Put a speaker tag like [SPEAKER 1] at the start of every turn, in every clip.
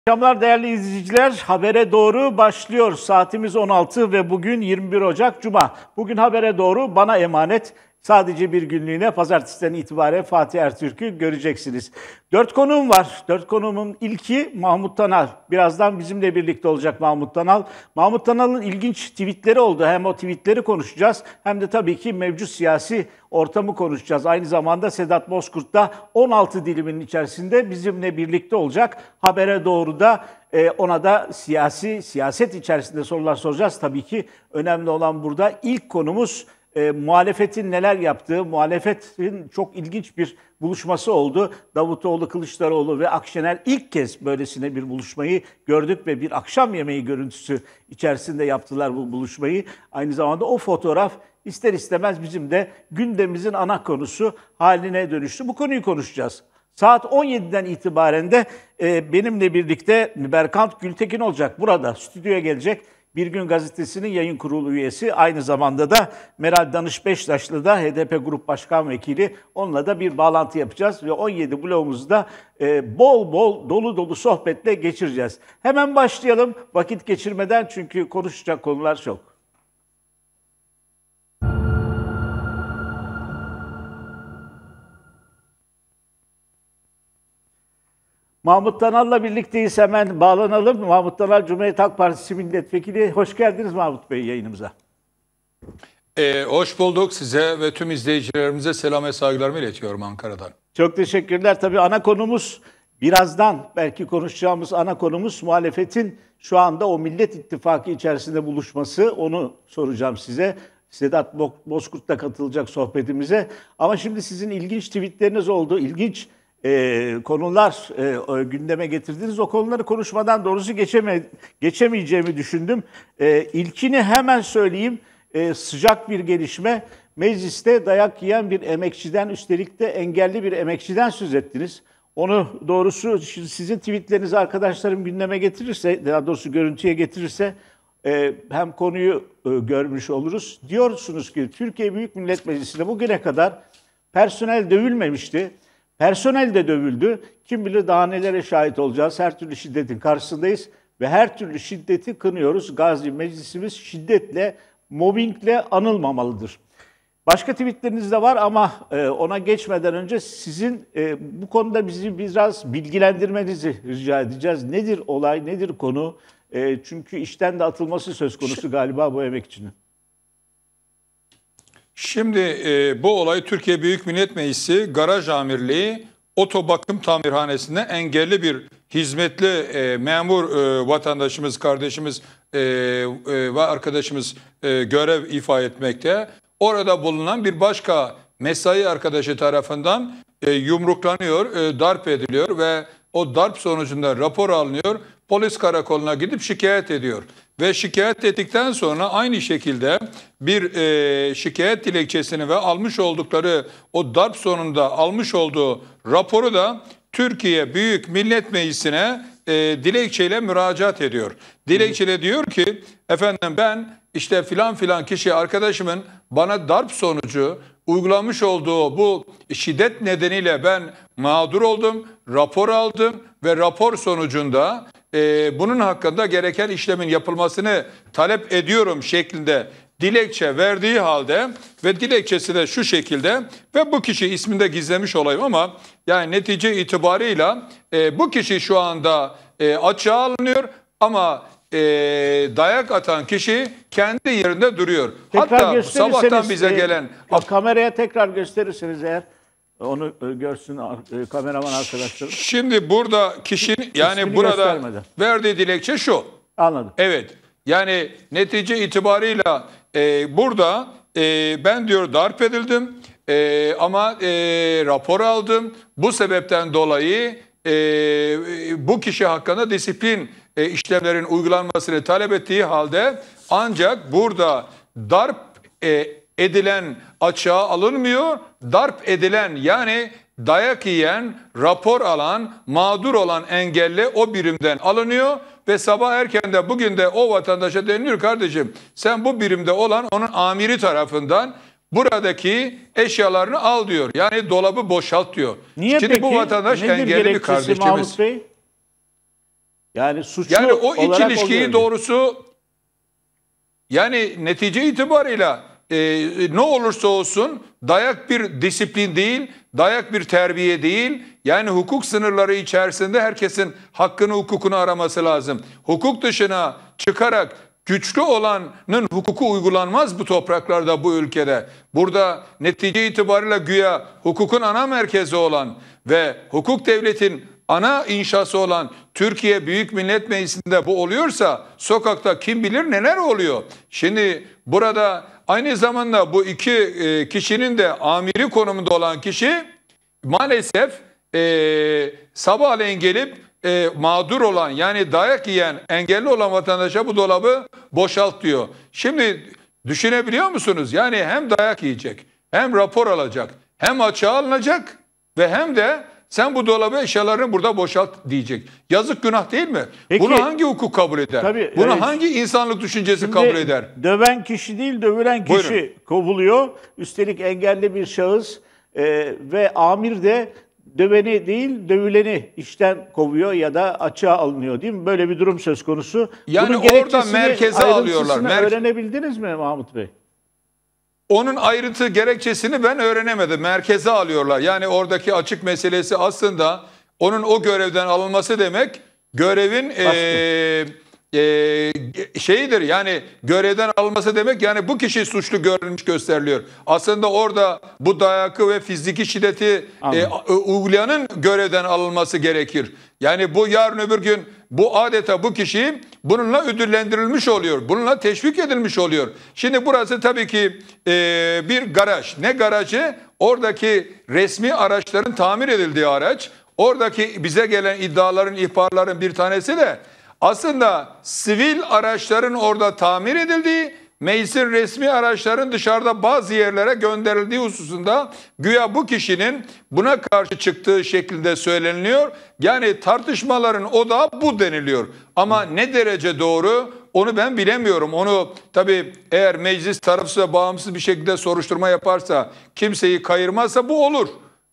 [SPEAKER 1] Akşamlar değerli izleyiciler, Habere Doğru başlıyor. Saatimiz 16 ve bugün 21 Ocak Cuma. Bugün Habere Doğru bana emanet. Sadece bir günlüğüne pazartesiden itibaren Fatih Ertürk'ü göreceksiniz. 4 konuğum var. 4 konuğumun ilki Mahmut Tanal. Birazdan bizimle birlikte olacak Mahmut Tanal. Mahmut Tanal'ın ilginç tweetleri oldu. Hem o tweetleri konuşacağız hem de tabii ki mevcut siyasi ortamı konuşacağız. Aynı zamanda Sedat Bozkurt da 16 dilimin içerisinde bizimle birlikte olacak. Habere Doğru da ona da siyaset içerisinde sorular soracağız. Tabii ki önemli olan burada ilk konumuz muhalefetin neler yaptığı, muhalefetin çok ilginç bir buluşması oldu. Davutoğlu, Kılıçdaroğlu ve Akşener ilk kez böylesine bir buluşmayı gördük ve bir akşam yemeği görüntüsü içerisinde yaptılar bu buluşmayı. Aynı zamanda o fotoğraf ister istemez bizim de gündemimizin ana konusu haline dönüştü. Bu konuyu konuşacağız. Saat 17'den itibaren de benimle birlikte Berkant Gültekin olacak. Burada stüdyoya gelecek. Bir Gün Gazetesi'nin yayın kurulu üyesi, aynı zamanda da Meral Danış Beştaşlı da HDP Grup Başkan Vekili. Onunla da bir bağlantı yapacağız ve 17 bloğumuzda bol bol dolu dolu sohbetle geçireceğiz. Hemen başlayalım vakit geçirmeden çünkü konuşacak konular çok. Mahmut Tanal'la birlikteyiz, hemen bağlanalım. Mahmut Tanal, Cumhuriyet Halk Partisi Milletvekili. Hoş geldiniz Mahmut Bey yayınımıza.
[SPEAKER 2] Hoş bulduk. Size ve tüm izleyicilerimize selam ve saygılarımı iletiyorum Ankara'dan.
[SPEAKER 1] Çok teşekkürler. Tabii ana konumuz, birazdan belki konuşacağımız ana konumuz muhalefetin şu anda o Millet İttifakı içerisinde buluşması. Onu soracağım size. Sedat Bozkurt da katılacak sohbetimize. Ama şimdi sizin ilginç tweetleriniz oldu. İlginç konular gündeme getirdiniz. O konuları konuşmadan doğrusu geçemeyeceğimi düşündüm. İlkini hemen söyleyeyim. Sıcak bir gelişme. Mecliste dayak yiyen bir emekçiden, üstelik de engelli bir emekçiden söz ettiniz. Onu doğrusu sizin tweetlerinizi arkadaşlarım gündeme getirirse, daha doğrusu görüntüye getirirse hem konuyu görmüş oluruz. Diyorsunuz ki Türkiye Büyük Millet Meclisi'nde bugüne kadar personel dövülmemişti. Personel de dövüldü. Kim bilir daha nelere şahit olacağız. Her türlü şiddetin karşısındayız ve her türlü şiddeti kınıyoruz. Gazi Meclisimiz şiddetle, mobbingle anılmamalıdır. Başka tweetleriniz de var ama ona geçmeden önce sizin bu konuda bizi biraz bilgilendirmenizi rica edeceğiz. Nedir olay, nedir konu? Çünkü işten de atılması söz konusu galiba bu emekçinin.
[SPEAKER 2] Şimdi bu olay Türkiye Büyük Millet Meclisi Garaj Amirliği Otobakım Tamirhanesi'nde engelli bir hizmetli memur vatandaşımız, kardeşimiz ve arkadaşımız görev ifa etmekte. Orada bulunan bir başka mesai arkadaşı tarafından yumruklanıyor, darp ediliyor ve o darp sonucunda rapor alınıyor. Polis karakoluna gidip şikayet ediyor. Ve şikayet ettikten sonra aynı şekilde bir şikayet dilekçesini ve almış oldukları o darp sonunda almış olduğu raporu da Türkiye Büyük Millet Meclisi'ne dilekçeyle müracaat ediyor. Dilekçeyle diyor ki efendim ben işte filan filan kişi arkadaşımın bana darp sonucu uygulamış olduğu bu şiddet nedeniyle ben mağdur oldum, rapor aldım ve rapor sonucunda bunun hakkında gereken işlemin yapılmasını talep ediyorum şeklinde dilekçe verdiği halde ve dilekçesi de şu şekilde ve bu kişi isminde gizlemiş olayım ama yani netice itibarıyla bu kişi şu anda açığa alınıyor ama dayak atan kişi kendi yerinde duruyor. Hatta sabahtan bize gelen...
[SPEAKER 1] kameraya tekrar gösterirseniz eğer onu görsün kameraman arkadaşlarım.
[SPEAKER 2] Şimdi burada kişinin yani burada verdiği dilekçe şu.
[SPEAKER 1] Anladım.
[SPEAKER 2] Evet. Yani netice itibarıyla burada ben diyor darp edildim ama rapor aldım. Bu sebepten dolayı bu kişi hakkında disiplin işlemlerin uygulanmasını talep ettiği halde ancak burada darp edilen açığa alınmıyor. Darp edilen yani dayak yiyen, rapor alan, mağdur olan engelli o birimden alınıyor ve sabah erkenden bugün de o vatandaşa deniliyor kardeşim sen bu birimde olan onun amiri tarafından buradaki eşyalarını al diyor. Yani dolabı boşalt diyor.
[SPEAKER 1] Niye
[SPEAKER 2] şimdi
[SPEAKER 1] peki?
[SPEAKER 2] Bu vatandaş
[SPEAKER 1] Nedir
[SPEAKER 2] engelli bir kardeşimiz.
[SPEAKER 1] Mahmut Bey? Yani suçlu
[SPEAKER 2] Yani o iç
[SPEAKER 1] olarak
[SPEAKER 2] ilişkiyi doğrusu, yani netice itibarıyla ne olursa olsun dayak bir disiplin değil, dayak bir terbiye değil. Yani hukuk sınırları içerisinde herkesin hakkını, hukukunu araması lazım. Hukuk dışına çıkarak güçlü olanın hukuku uygulanmaz bu topraklarda, bu ülkede. Burada netice itibariyle güya hukukun ana merkezi olan ve hukuk devletin ana inşası olan Türkiye Büyük Millet Meclisi'nde bu oluyorsa sokakta kim bilir neler oluyor. Şimdi burada aynı zamanda bu iki kişinin de amiri konumunda olan kişi maalesef sabahleyin gelip mağdur olan, yani dayak yiyen, engelli olan vatandaşa bu dolabı boşalt diyor. Şimdi düşünebiliyor musunuz? Yani hem dayak yiyecek, hem rapor alacak, hem açığa alınacak ve hem de sen bu dolabı, eşyalarını burada boşalt diyecek. Yazık, günah değil mi?
[SPEAKER 1] Peki,
[SPEAKER 2] bunu hangi hukuk kabul eder?
[SPEAKER 1] tabii,
[SPEAKER 2] Bunu hangi insanlık düşüncesi kabul eder?
[SPEAKER 1] Döven kişi değil, dövülen kişi
[SPEAKER 2] Buyurun.
[SPEAKER 1] kovuluyor. Üstelik engelli bir şahıs ve amir de döveni değil, dövüleni işten kovuyor ya da açığa alınıyor, değil mi? Böyle bir durum söz konusu.
[SPEAKER 2] Yani
[SPEAKER 1] Bunun
[SPEAKER 2] orada
[SPEAKER 1] gerekçesini,
[SPEAKER 2] merkeze alıyorlar.
[SPEAKER 1] ayrıntısını öğrenebildiniz mi Mahmut Bey?
[SPEAKER 2] Onun ayrıntı gerekçesini ben öğrenemedim. Merkeze alıyorlar. Yani oradaki açık meselesi aslında onun o görevden alınması demek, görevin şeyidir, yani görevden alınması demek, yani bu kişi suçlu görülmüş, gösteriliyor. Aslında orada bu dayakı ve fiziki şiddeti uygulayanın görevden alınması gerekir. Yani bu yarın öbür gün bu adeta bu kişi bununla ödüllendirilmiş oluyor. Bununla teşvik edilmiş oluyor. Şimdi burası tabii ki bir garaj. Ne garajı? Oradaki resmi araçların tamir edildiği araç. Oradaki bize gelen iddiaların, ihbarların bir tanesi de aslında sivil araçların orada tamir edildiği, meclisin resmi araçların dışarıda bazı yerlere gönderildiği hususunda güya bu kişinin buna karşı çıktığı şeklinde söyleniliyor. Yani tartışmaların odağı bu deniliyor. Ama ne derece doğru onu ben bilemiyorum. Onu tabii eğer meclis tarafsız ve bağımsız bir şekilde soruşturma yaparsa, kimseyi kayırmazsa bu olur.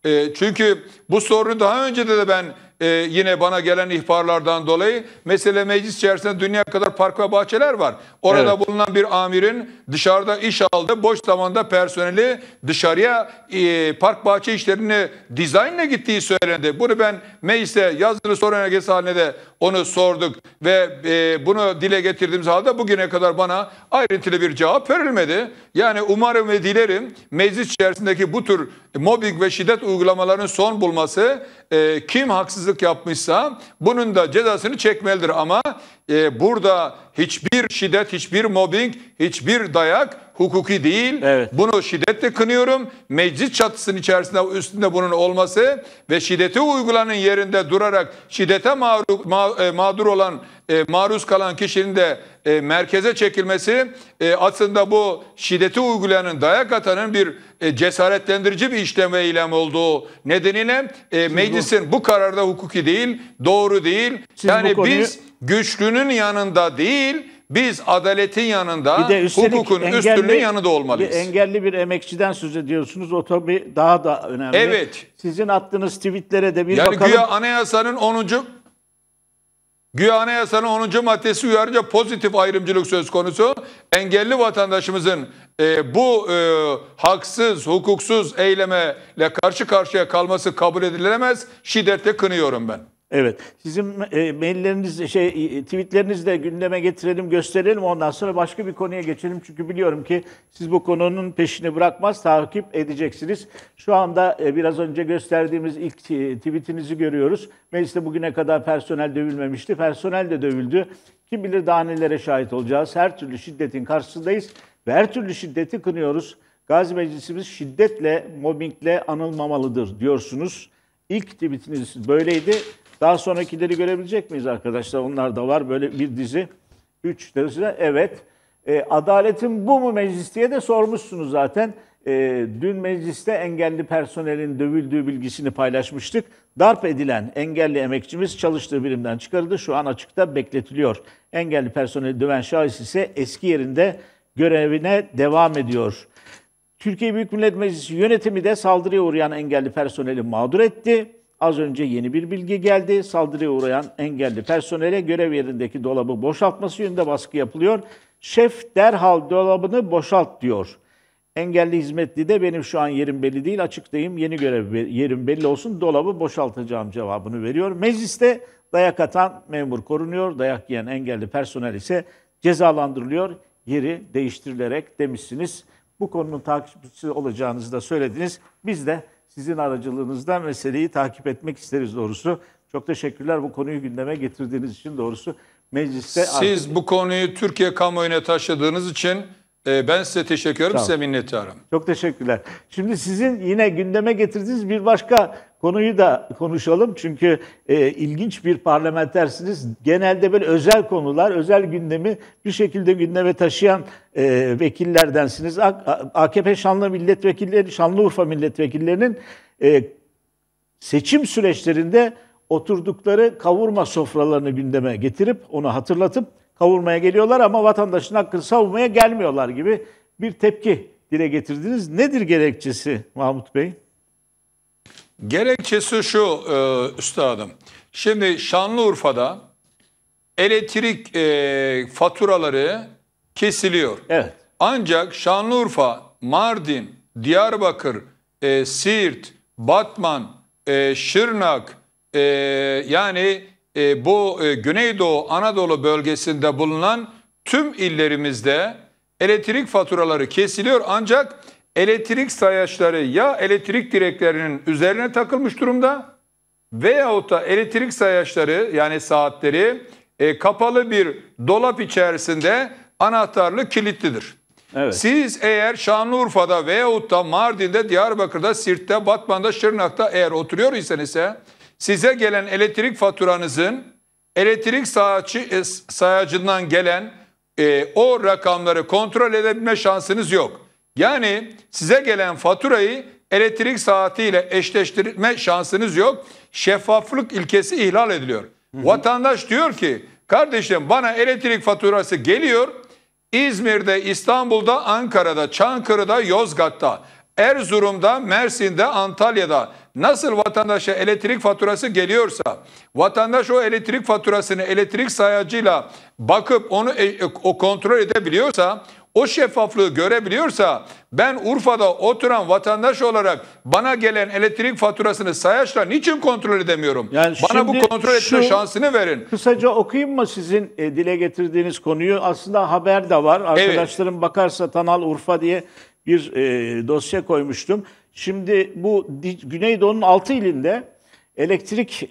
[SPEAKER 2] Çünkü bu sorunu daha önce de ben yine bana gelen ihbarlardan dolayı, mesela meclis içerisinde dünya kadar park ve bahçeler var. Orada bulunan bir amirin dışarıda iş aldı, boş zamanda personeli dışarıya park bahçe işlerini dizaynla gittiği söylendi. Bunu ben mecliste yazılı soru önergesi haline de onu sorduk ve bunu dile getirdiğimiz halde bugüne kadar bana ayrıntılı bir cevap verilmedi. Yani umarım ve dilerim meclis içerisindeki bu tür mobbing ve şiddet uygulamalarının son bulması, kim haksızlık yapmışsa bunun da cezasını çekmelidir. Ama burada hiçbir şiddet, hiçbir mobbing, hiçbir dayak hukuki değil. Evet. Bunu şiddetle kınıyorum. Meclis çatısının içerisinde, üstünde bunun olması ve şiddeti uygulanan yerinde durarak şiddete mağdur olan, maruz kalan kişinin de merkeze çekilmesi aslında bu şiddeti uygulayanın, dayak atanın bir cesaretlendirici bir işlem ve eylem olduğu nedeniyle meclisin bu kararı da hukuki değil, doğru değil. Yani biz güçlünün yanında değil, biz adaletin yanında, hukukun üstünlüğün yanında olmalıyız.
[SPEAKER 1] Engelli bir emekçiden söz ediyorsunuz. O tabii daha da önemli.
[SPEAKER 2] Evet.
[SPEAKER 1] Sizin attığınız tweetlere de bir
[SPEAKER 2] yani
[SPEAKER 1] bakalım.
[SPEAKER 2] Güya anayasanın 10. maddesi uyarınca pozitif ayrımcılık söz konusu. Engelli vatandaşımızın bu haksız, hukuksuz eylemeyle karşı karşıya kalması kabul edilemez. Şiddetle kınıyorum ben.
[SPEAKER 1] Evet. Sizin mailleriniz, tweetlerinizi de gündeme getirelim, gösterelim. Ondan sonra başka bir konuya geçelim. Çünkü biliyorum ki siz bu konunun peşini bırakmaz, takip edeceksiniz. Şu anda biraz önce gösterdiğimiz ilk tweetinizi görüyoruz. Mecliste bugüne kadar personel dövülmemişti. Personel de dövüldü. Kim bilir daha nelere şahit olacağız. Her türlü şiddetin karşısındayız ve her türlü şiddeti kınıyoruz. Gazi Meclisimiz şiddetle, mobbingle anılmamalıdır diyorsunuz. İlk tweetiniz böyleydi. Daha sonrakileri görebilecek miyiz arkadaşlar? Onlar da var. Böyle bir dizi. 3 derece. Evet. Adaletin bu mu meclis diye de sormuşsunuz zaten. Dün mecliste engelli personelin dövüldüğü bilgisini paylaşmıştık. Darp edilen engelli emekçimiz çalıştığı birimden çıkarıldı. Şu an açıkta bekletiliyor. Engelli personeli döven şahıs ise eski yerinde görevine devam ediyor. Türkiye Büyük Millet Meclisi yönetimi de saldırıya uğrayan engelli personeli mağdur etti. Az önce yeni bir bilgi geldi. Saldırıya uğrayan engelli personele görev yerindeki dolabı boşaltması yönünde baskı yapılıyor. Şef derhal dolabını boşalt diyor. Engelli hizmetli de benim şu an yerim belli değil, açıklayayım, yeni görev yerim belli olsun, dolabı boşaltacağım cevabını veriyor. Mecliste dayak atan memur korunuyor, dayak yiyen engelli personel ise cezalandırılıyor, yeri değiştirilerek demişsiniz. Bu konunun takipçisi olacağınızı da söylediniz. Biz de sizin aracılığınızdan meseleyi takip etmek isteriz doğrusu. Çok teşekkürler bu konuyu gündeme getirdiğiniz için doğrusu. Mecliste
[SPEAKER 2] Siz
[SPEAKER 1] artık...
[SPEAKER 2] bu konuyu Türkiye kamuoyuna taşıdığınız için ben size teşekkür ederim, size minnettarım.
[SPEAKER 1] Çok teşekkürler. Şimdi sizin yine gündeme getirdiğiniz bir başka konuyu da konuşalım. Çünkü ilginç bir parlamentersiniz. Genelde böyle özel konular, özel gündemi bir şekilde gündeme taşıyan vekillerdensiniz. AKP Şanlıurfa milletvekillerinin seçim süreçlerinde oturdukları kavurma sofralarını gündeme getirip onu hatırlatıp kavurmaya geliyorlar ama vatandaşın hakkını savunmaya gelmiyorlar gibi bir tepki dile getirdiniz. Nedir gerekçesi Mahmut Bey?
[SPEAKER 2] Gerekçesi şu üstadım. Şimdi Şanlıurfa'da elektrik faturaları kesiliyor.
[SPEAKER 1] Evet.
[SPEAKER 2] Ancak Şanlıurfa, Mardin, Diyarbakır, Siirt, Batman, Şırnak yani bu Güneydoğu Anadolu bölgesinde bulunan tüm illerimizde elektrik faturaları kesiliyor. Ancak elektrik sayaçları ya elektrik direklerinin üzerine takılmış durumda veyahut da elektrik sayaçları yani saatleri kapalı bir dolap içerisinde anahtarlı kilitlidir.
[SPEAKER 1] Evet.
[SPEAKER 2] Siz eğer Şanlıurfa'da veyahut da Mardin'de, Diyarbakır'da, Sirt'te, Batman'da, Şırnak'ta eğer oturuyor iseniz size gelen elektrik faturanızın elektrik sayacından gelen o rakamları kontrol edebilme şansınız yok. Yani size gelen faturayı elektrik saatiyle eşleştirme şansınız yok. Şeffaflık ilkesi ihlal ediliyor. Vatandaş diyor ki kardeşim bana elektrik faturası geliyor. İzmir'de, İstanbul'da, Ankara'da, Çankırı'da, Yozgat'ta, Erzurum'da, Mersin'de, Antalya'da nasıl vatandaşa elektrik faturası geliyorsa, vatandaş o elektrik faturasını elektrik sayacıyla bakıp onu o kontrol edebiliyorsa, o şeffaflığı görebiliyorsa, ben Urfa'da oturan vatandaş olarak bana gelen elektrik faturasını sayaçla niçin kontrol edemiyorum?
[SPEAKER 1] Yani
[SPEAKER 2] bana bu kontrol etme şansını verin.
[SPEAKER 1] Kısaca okuyayım mı sizin dile getirdiğiniz konuyu? Aslında haber de var. Arkadaşlarım evet. Bakarsa Tanal Urfa diye bir dosya koymuştum. Şimdi bu Güneydoğu'nun 6 ilinde elektrik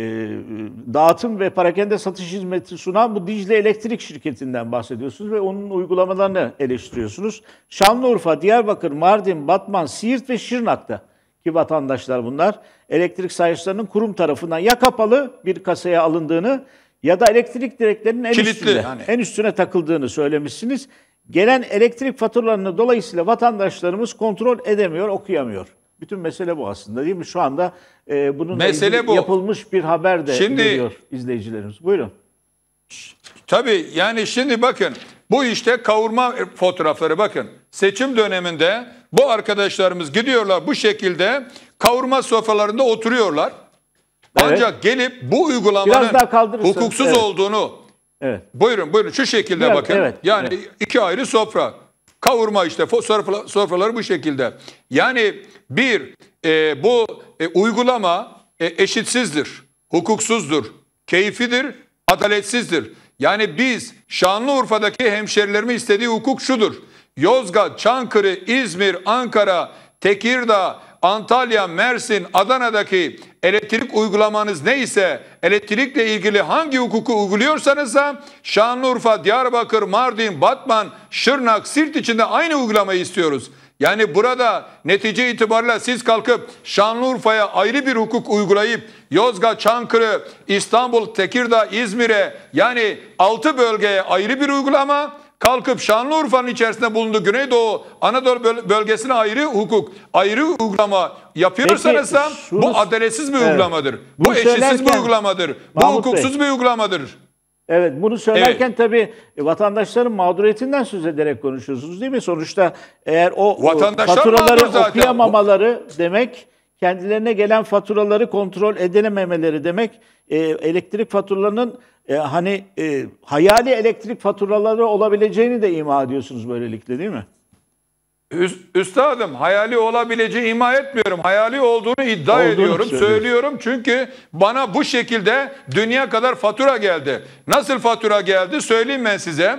[SPEAKER 1] dağıtım ve parakende satış hizmeti sunan bu Dicle Elektrik şirketinden bahsediyorsunuz ve onun uygulamalarını eleştiriyorsunuz. Şanlıurfa, Diyarbakır, Mardin, Batman, Siirt ve Şırnak'ta ki vatandaşlar bunlar elektrik sayaçlarının kurum tarafından ya kapalı bir kasaya alındığını ya da elektrik direklerinin en üstüne takıldığını söylemişsiniz. Gelen elektrik faturalarını dolayısıyla vatandaşlarımız kontrol edemiyor, okuyamıyor. Bütün mesele bu aslında değil mi? Şu anda bununla ilgili yapılmış bir haber de görüyor izleyicilerimiz. Buyurun.
[SPEAKER 2] Tabii yani şimdi bakın bu işte kavurma fotoğrafları bakın. Seçim döneminde bu arkadaşlarımız gidiyorlar bu şekilde kavurma sofralarında oturuyorlar. Evet. Ancak gelip bu uygulamanın hukuksuz olduğunu buyurun şu şekilde bakın. Evet, yani iki ayrı sofra. Kavurma işte sofraları bu şekilde. Yani bu uygulama eşitsizdir, hukuksuzdur, keyfidir, adaletsizdir. Yani biz Şanlıurfa'daki hemşerilerimi istediği hukuk şudur. Yozgat, Çankırı, İzmir, Ankara, Tekirdağ, Antalya, Mersin, Adana'daki elektrik uygulamanız neyse, elektrikle ilgili hangi hukuku uyguluyorsanız da Şanlıurfa, Diyarbakır, Mardin, Batman, Şırnak, Siirt içinde aynı uygulamayı istiyoruz. Yani burada netice itibariyle siz kalkıp Şanlıurfa'ya ayrı bir hukuk uygulayıp Yozgat, Çankırı, İstanbul, Tekirdağ, İzmir'e yani 6 bölgeye ayrı bir uygulama, kalkıp Şanlıurfa'nın içerisinde bulunduğu Güneydoğu Anadolu bölgesine ayrı hukuk, ayrı uygulama yapıyorsanız da bu adaletsiz bir uygulamadır. Bu eşitsiz bir uygulamadır. Bu hukuksuz bir uygulamadır.
[SPEAKER 1] Evet, bunu söylerken tabii vatandaşların mağduriyetinden söz ederek konuşuyorsunuz değil mi? Sonuçta eğer o faturaları okuyamamaları demek kendilerine gelen faturaları kontrol edilememeleri demek. Elektrik faturalarının hayali elektrik faturaları olabileceğini de ima ediyorsunuz böylelikle, değil mi?
[SPEAKER 2] Üstadım, hayali olabileceği ima etmiyorum. Hayali olduğunu iddia ediyorum, söylüyorum. Çünkü bana bu şekilde dünya kadar fatura geldi. Nasıl fatura geldi söyleyeyim ben size.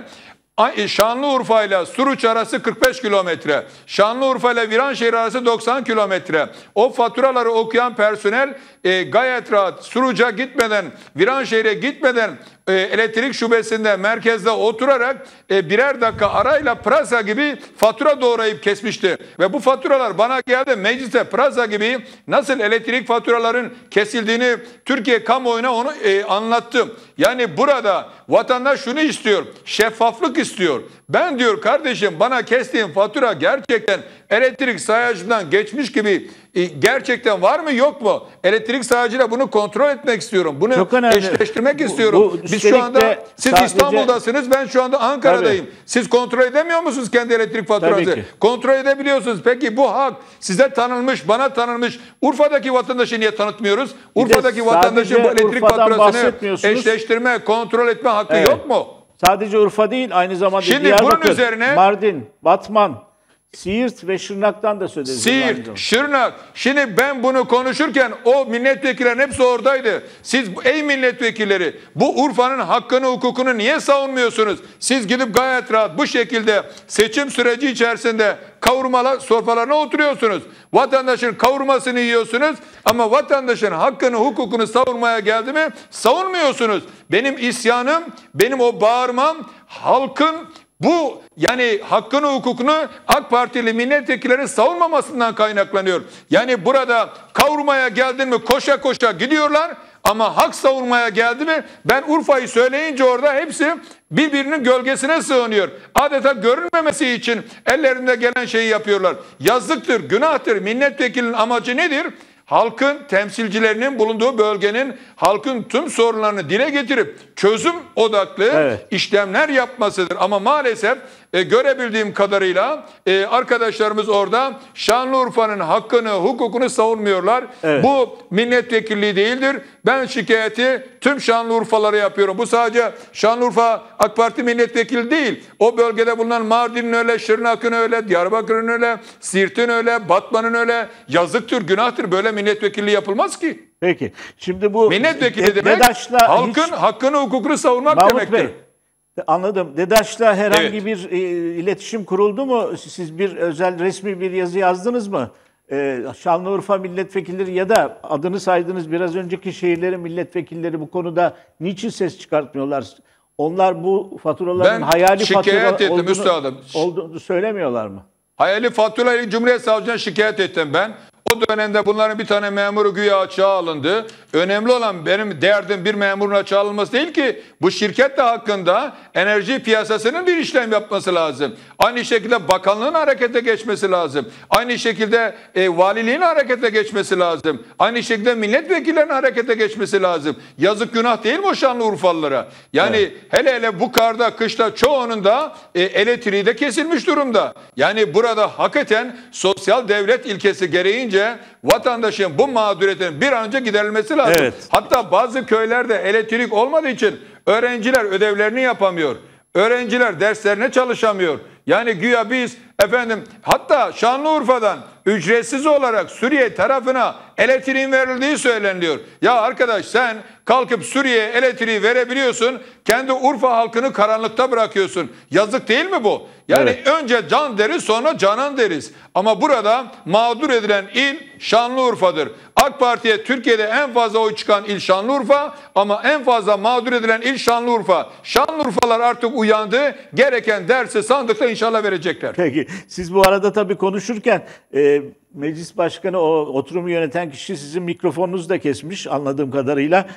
[SPEAKER 2] Şanlıurfa ile Suruç arası 45 kilometre. Şanlıurfa ile Viranşehir arası 90 kilometre. O faturaları okuyan personel gayet rahat Suruç'a gitmeden, Viranşehir'e gitmeden elektrik şubesinde, merkezde oturarak birer dakika arayla pırasa gibi fatura doğrayıp kesmişti. Ve bu faturalar bana geldi, mecliste pırasa gibi nasıl elektrik faturaların kesildiğini Türkiye kamuoyuna onu anlattım. Yani burada vatandaş şunu istiyor, şeffaflık istiyor. Ben diyor kardeşim, bana kestiğin fatura gerçekten elektrik sayacından geçmiş gibi gerçekten var mı yok mu? Elektrik sayacıyla bunu kontrol etmek istiyorum. Bunu eşleştirmek istiyorum. Biz şu anda, siz İstanbul'dasınız, ben şu anda Ankara'dayım. Tabii. Siz kontrol edemiyor musunuz kendi elektrik faturası? Kontrol edebiliyorsunuz. Peki bu hak size tanınmış, bana tanınmış. Urfa'daki vatandaşı niye tanıtmıyoruz? Urfa'daki vatandaşın bu elektrik faturasını eşleştirme, kontrol etme hakkı yok mu?
[SPEAKER 1] Sadece Urfa değil, aynı zamanda
[SPEAKER 2] şimdi
[SPEAKER 1] Diyarbakır,
[SPEAKER 2] bunun üzerine,
[SPEAKER 1] Mardin, Batman, Siirt ve Şırnak'tan da söz edildi.
[SPEAKER 2] Siirt, Şırnak. Şimdi ben bunu konuşurken o milletvekillerin hepsi oradaydı. Siz ey milletvekilleri, bu Urfa'nın hakkını, hukukunu niye savunmuyorsunuz? Siz gidip gayet rahat bu şekilde seçim süreci içerisinde kavurmalar sofralarına oturuyorsunuz. Vatandaşın kavurmasını yiyorsunuz ama vatandaşın hakkını, hukukunu savunmaya geldi mi savunmuyorsunuz. Benim isyanım, benim o bağırmam halkın bu yani hakkını, hukukunu AK Partili milletvekillerinin savunmamasından kaynaklanıyor. Yani burada kavurmaya geldin mi koşa koşa gidiyorlar ama hak savunmaya geldi mi ben Urfa'yı söyleyince orada hepsi birbirinin gölgesine sığınıyor. Adeta görünmemesi için ellerinde gelen şeyi yapıyorlar. Yazıktır, günahtır. Milletvekilinin amacı nedir? Halkın temsilcilerinin bulunduğu bölgenin halkın tüm sorunlarını dile getirip çözüm odaklı işlemler yapmasıdır. Ama maalesef görebildiğim kadarıyla arkadaşlarımız orada Şanlıurfa'nın hakkını, hukukunu savunmuyorlar. Bu milletvekilliği değildir. Ben şikayeti tüm Şanlıurfalara yapıyorum. Bu sadece Şanlıurfa AK Parti milletvekili değil. O bölgede bulunan Mardin'in öyle, Şırnak'ın öyle, Diyarbakır'ın öyle, Siirt'in öyle, Batman'ın öyle. Yazıktır, günahtır. Böyle milletvekilliği yapılmaz ki.
[SPEAKER 1] Peki. Şimdi bu
[SPEAKER 2] milletvekili demek halkın hakkını, hukukunu savunmak
[SPEAKER 1] Mahmut
[SPEAKER 2] demektir.
[SPEAKER 1] Bey, anladım. DEDAŞ'la herhangi bir iletişim kuruldu mu? Siz bir özel resmi bir yazı yazdınız mı? Şanlıurfa milletvekilleri ya da adını saydığınız biraz önceki şehirlerin milletvekilleri bu konuda niçin ses çıkartmıyorlar? Onlar bu faturaların hayali fatura olduğunu söylemiyorlar mı?
[SPEAKER 2] Hayali faturayla Cumhuriyet Savcılığına şikayet ettim ben. O dönemde bunların bir tane memuru güya açığa alındı. Önemli olan benim derdim bir memurun açığa alınması değil ki. Bu şirket de hakkında enerji piyasasının bir işlem yapması lazım. Aynı şekilde bakanlığın harekete geçmesi lazım. Aynı şekilde valiliğin harekete geçmesi lazım. Aynı şekilde milletvekillerinin harekete geçmesi lazım. Yazık günah değil mi o Şanlıurfalılara? Yani hele hele bu karda, kışta çoğunun da elektriği de kesilmiş durumda. Yani burada hakikaten sosyal devlet ilkesi gereğince vatandaşın bu mağduriyetin bir an önce giderilmesi lazım. Hatta bazı köylerde elektrik olmadığı için öğrenciler ödevlerini yapamıyor. Öğrenciler derslerine çalışamıyor. Yani güya biz hatta Şanlıurfa'dan ücretsiz olarak Suriye tarafına elektriğin verildiği söyleniyor. Ya arkadaş sen kalkıp Suriye'ye elektriği verebiliyorsun. Kendi Urfa halkını karanlıkta bırakıyorsun. Yazık değil mi bu? Yani önce can deriz sonra canan deriz. Ama burada mağdur edilen il Şanlıurfa'dır. AK Parti'ye Türkiye'de en fazla oy çıkan il Şanlıurfa ama en fazla mağdur edilen il Şanlıurfa. Şanlıurfalar artık uyandı. Gereken dersi sandıkta inşallah verecekler.
[SPEAKER 1] Peki. Siz bu arada tabii konuşurken meclis başkanı, o oturumu yöneten kişi sizin mikrofonunuzu da kesmiş anladığım kadarıyla.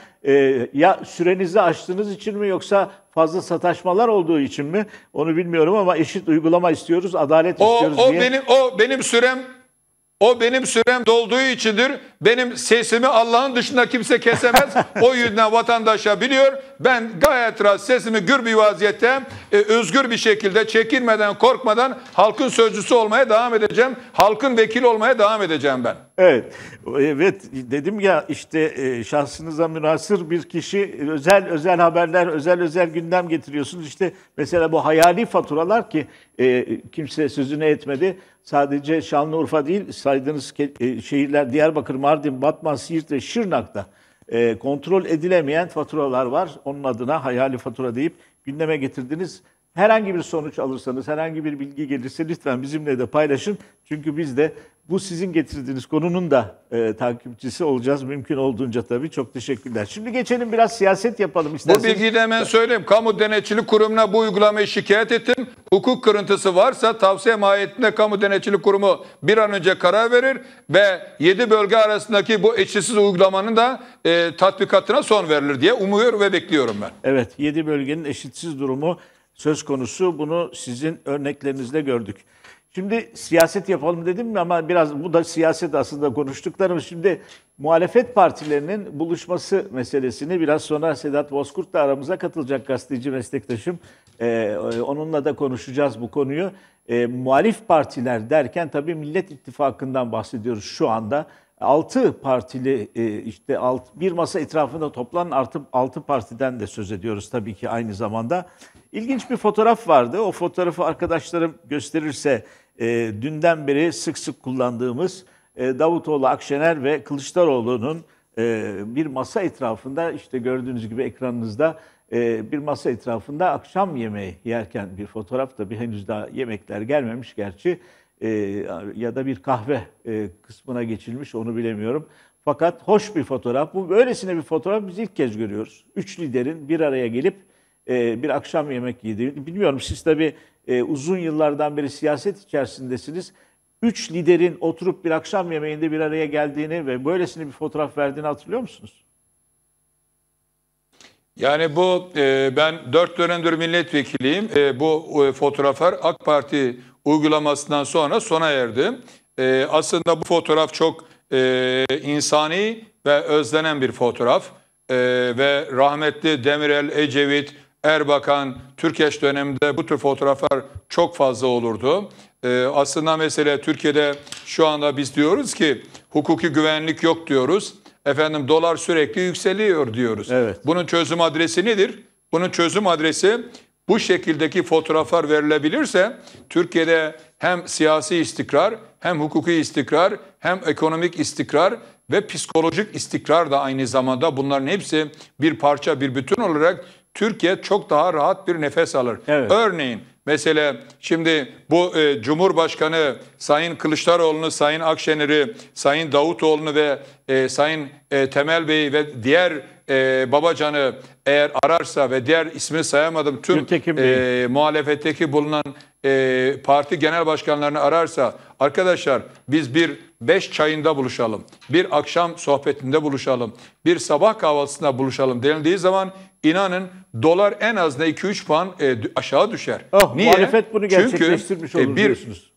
[SPEAKER 1] Ya sürenizi aştığınız için mi yoksa fazla sataşmalar olduğu için mi? Onu bilmiyorum ama eşit uygulama istiyoruz, adalet istiyoruz diye.
[SPEAKER 2] O benim sürem dolduğu içindir. Benim sesimi Allah'ın dışında kimse kesemez. O yüzden vatandaşa biliyor. Ben gayet rahat sesimi gür bir vaziyette özgür bir şekilde çekinmeden, korkmadan halkın sözcüsü olmaya devam edeceğim. Halkın vekili olmaya devam edeceğim ben.
[SPEAKER 1] Evet, evet dedim ya işte şahsınıza münhasır bir kişi, özel haberler, özel gündem getiriyorsunuz. İşte mesela bu hayali faturalar ki kimse sözünü etmedi. Sadece Şanlıurfa değil, saydığınız şehirler Diyarbakır, Mardin, Batman, Siirt ve Şırnak'ta kontrol edilemeyen faturalar var. Onun adına hayali fatura deyip gündeme getirdiniz. Herhangi bir sonuç alırsanız, herhangi bir bilgi gelirse lütfen bizimle de paylaşın. Çünkü biz de bu sizin getirdiğiniz konunun da takipçisi olacağız. Mümkün olduğunca tabii. Çok teşekkürler. Şimdi geçelim biraz siyaset yapalım isterseniz.
[SPEAKER 2] Bu bilgiyi de hemen söyleyeyim. Kamu Denetçilik Kurumu'na bu uygulamayı şikayet ettim. Hukuk kırıntısı varsa tavsiye mahiyetinde Kamu Denetçilik Kurumu bir an önce karar verir ve 7 bölge arasındaki bu eşitsiz uygulamanın da tatbikatına son verilir diye umuyor ve bekliyorum ben.
[SPEAKER 1] Evet, 7 bölgenin eşitsiz durumu söz konusu. Bunu sizin örneklerinizde gördük. Şimdi siyaset yapalım dedim mi ama biraz bu da siyaset aslında konuştuklarımız. Şimdi muhalefet partilerinin buluşması meselesini biraz sonra Sedat Bozkurt da aramıza katılacak, gazeteci meslektaşım. Onunla da konuşacağız bu konuyu. Muhalif partiler derken tabii Millet İttifakı'ndan bahsediyoruz şu anda. 6 partili işte bir masa etrafında toplanan artı 6 partiden de söz ediyoruz tabii ki aynı zamanda. İlginç bir fotoğraf vardı. O fotoğrafı arkadaşlarım gösterirse dünden beri sık sık kullandığımız Davutoğlu, Akşener ve Kılıçdaroğlu'nun bir masa etrafında işte gördüğünüz gibi ekranınızda bir masa etrafında akşam yemeği yerken bir fotoğraf. Tabii henüz daha yemekler gelmemiş gerçi. Ya da bir kahve kısmına geçilmiş onu bilemiyorum. Fakat hoş bir fotoğraf. Bu böylesine bir fotoğraf biz ilk kez görüyoruz. 3 liderin bir araya gelip bir akşam yemek yediğini. Bilmiyorum siz tabii uzun yıllardan beri siyaset içerisindesiniz. 3 liderin oturup bir akşam yemeğinde bir araya geldiğini ve böylesine bir fotoğraf verdiğini hatırlıyor musunuz?
[SPEAKER 2] Yani bu ben 4 dönemdir milletvekiliyim. Bu fotoğraflar AK Parti uygulamasından sonra sona erdi. Aslında bu fotoğraf çok insani ve özlenen bir fotoğraf. Ve rahmetli Demirel, Ecevit, Erbakan, Türkeş döneminde bu tür fotoğraflar çok fazla olurdu. Aslında mesela Türkiye'de şu anda biz diyoruz ki hukuki güvenlik yok diyoruz. Efendim dolar sürekli yükseliyor diyoruz.
[SPEAKER 1] Evet.
[SPEAKER 2] Bunun çözüm adresi nedir? Bunun çözüm adresi bu şekildeki fotoğraflar verilebilirse Türkiye'de hem siyasi istikrar, hem hukuki istikrar, hem ekonomik istikrar ve psikolojik istikrar da aynı zamanda bunların hepsi bir parça, bir bütün olarak Türkiye çok daha rahat bir nefes alır.
[SPEAKER 1] Evet.
[SPEAKER 2] Örneğin mesela şimdi bu Cumhurbaşkanı Sayın Kılıçdaroğlu'nu, Sayın Akşener'i, Sayın Davutoğlu'nu ve Sayın Temel Bey'i ve diğer Babacan'ı eğer ararsa ve diğer ismini sayamadım tüm muhalefetteki bulunan parti genel başkanlarını ararsa arkadaşlar biz bir 5 çayında buluşalım, bir akşam sohbetinde buluşalım, bir sabah kahvaltısında buluşalım denildiği zaman inanın dolar en az da 2-3 puan aşağı düşer.
[SPEAKER 1] Niye? Muhalefet bunu gerçekleştirmiş olur diyorsunuz.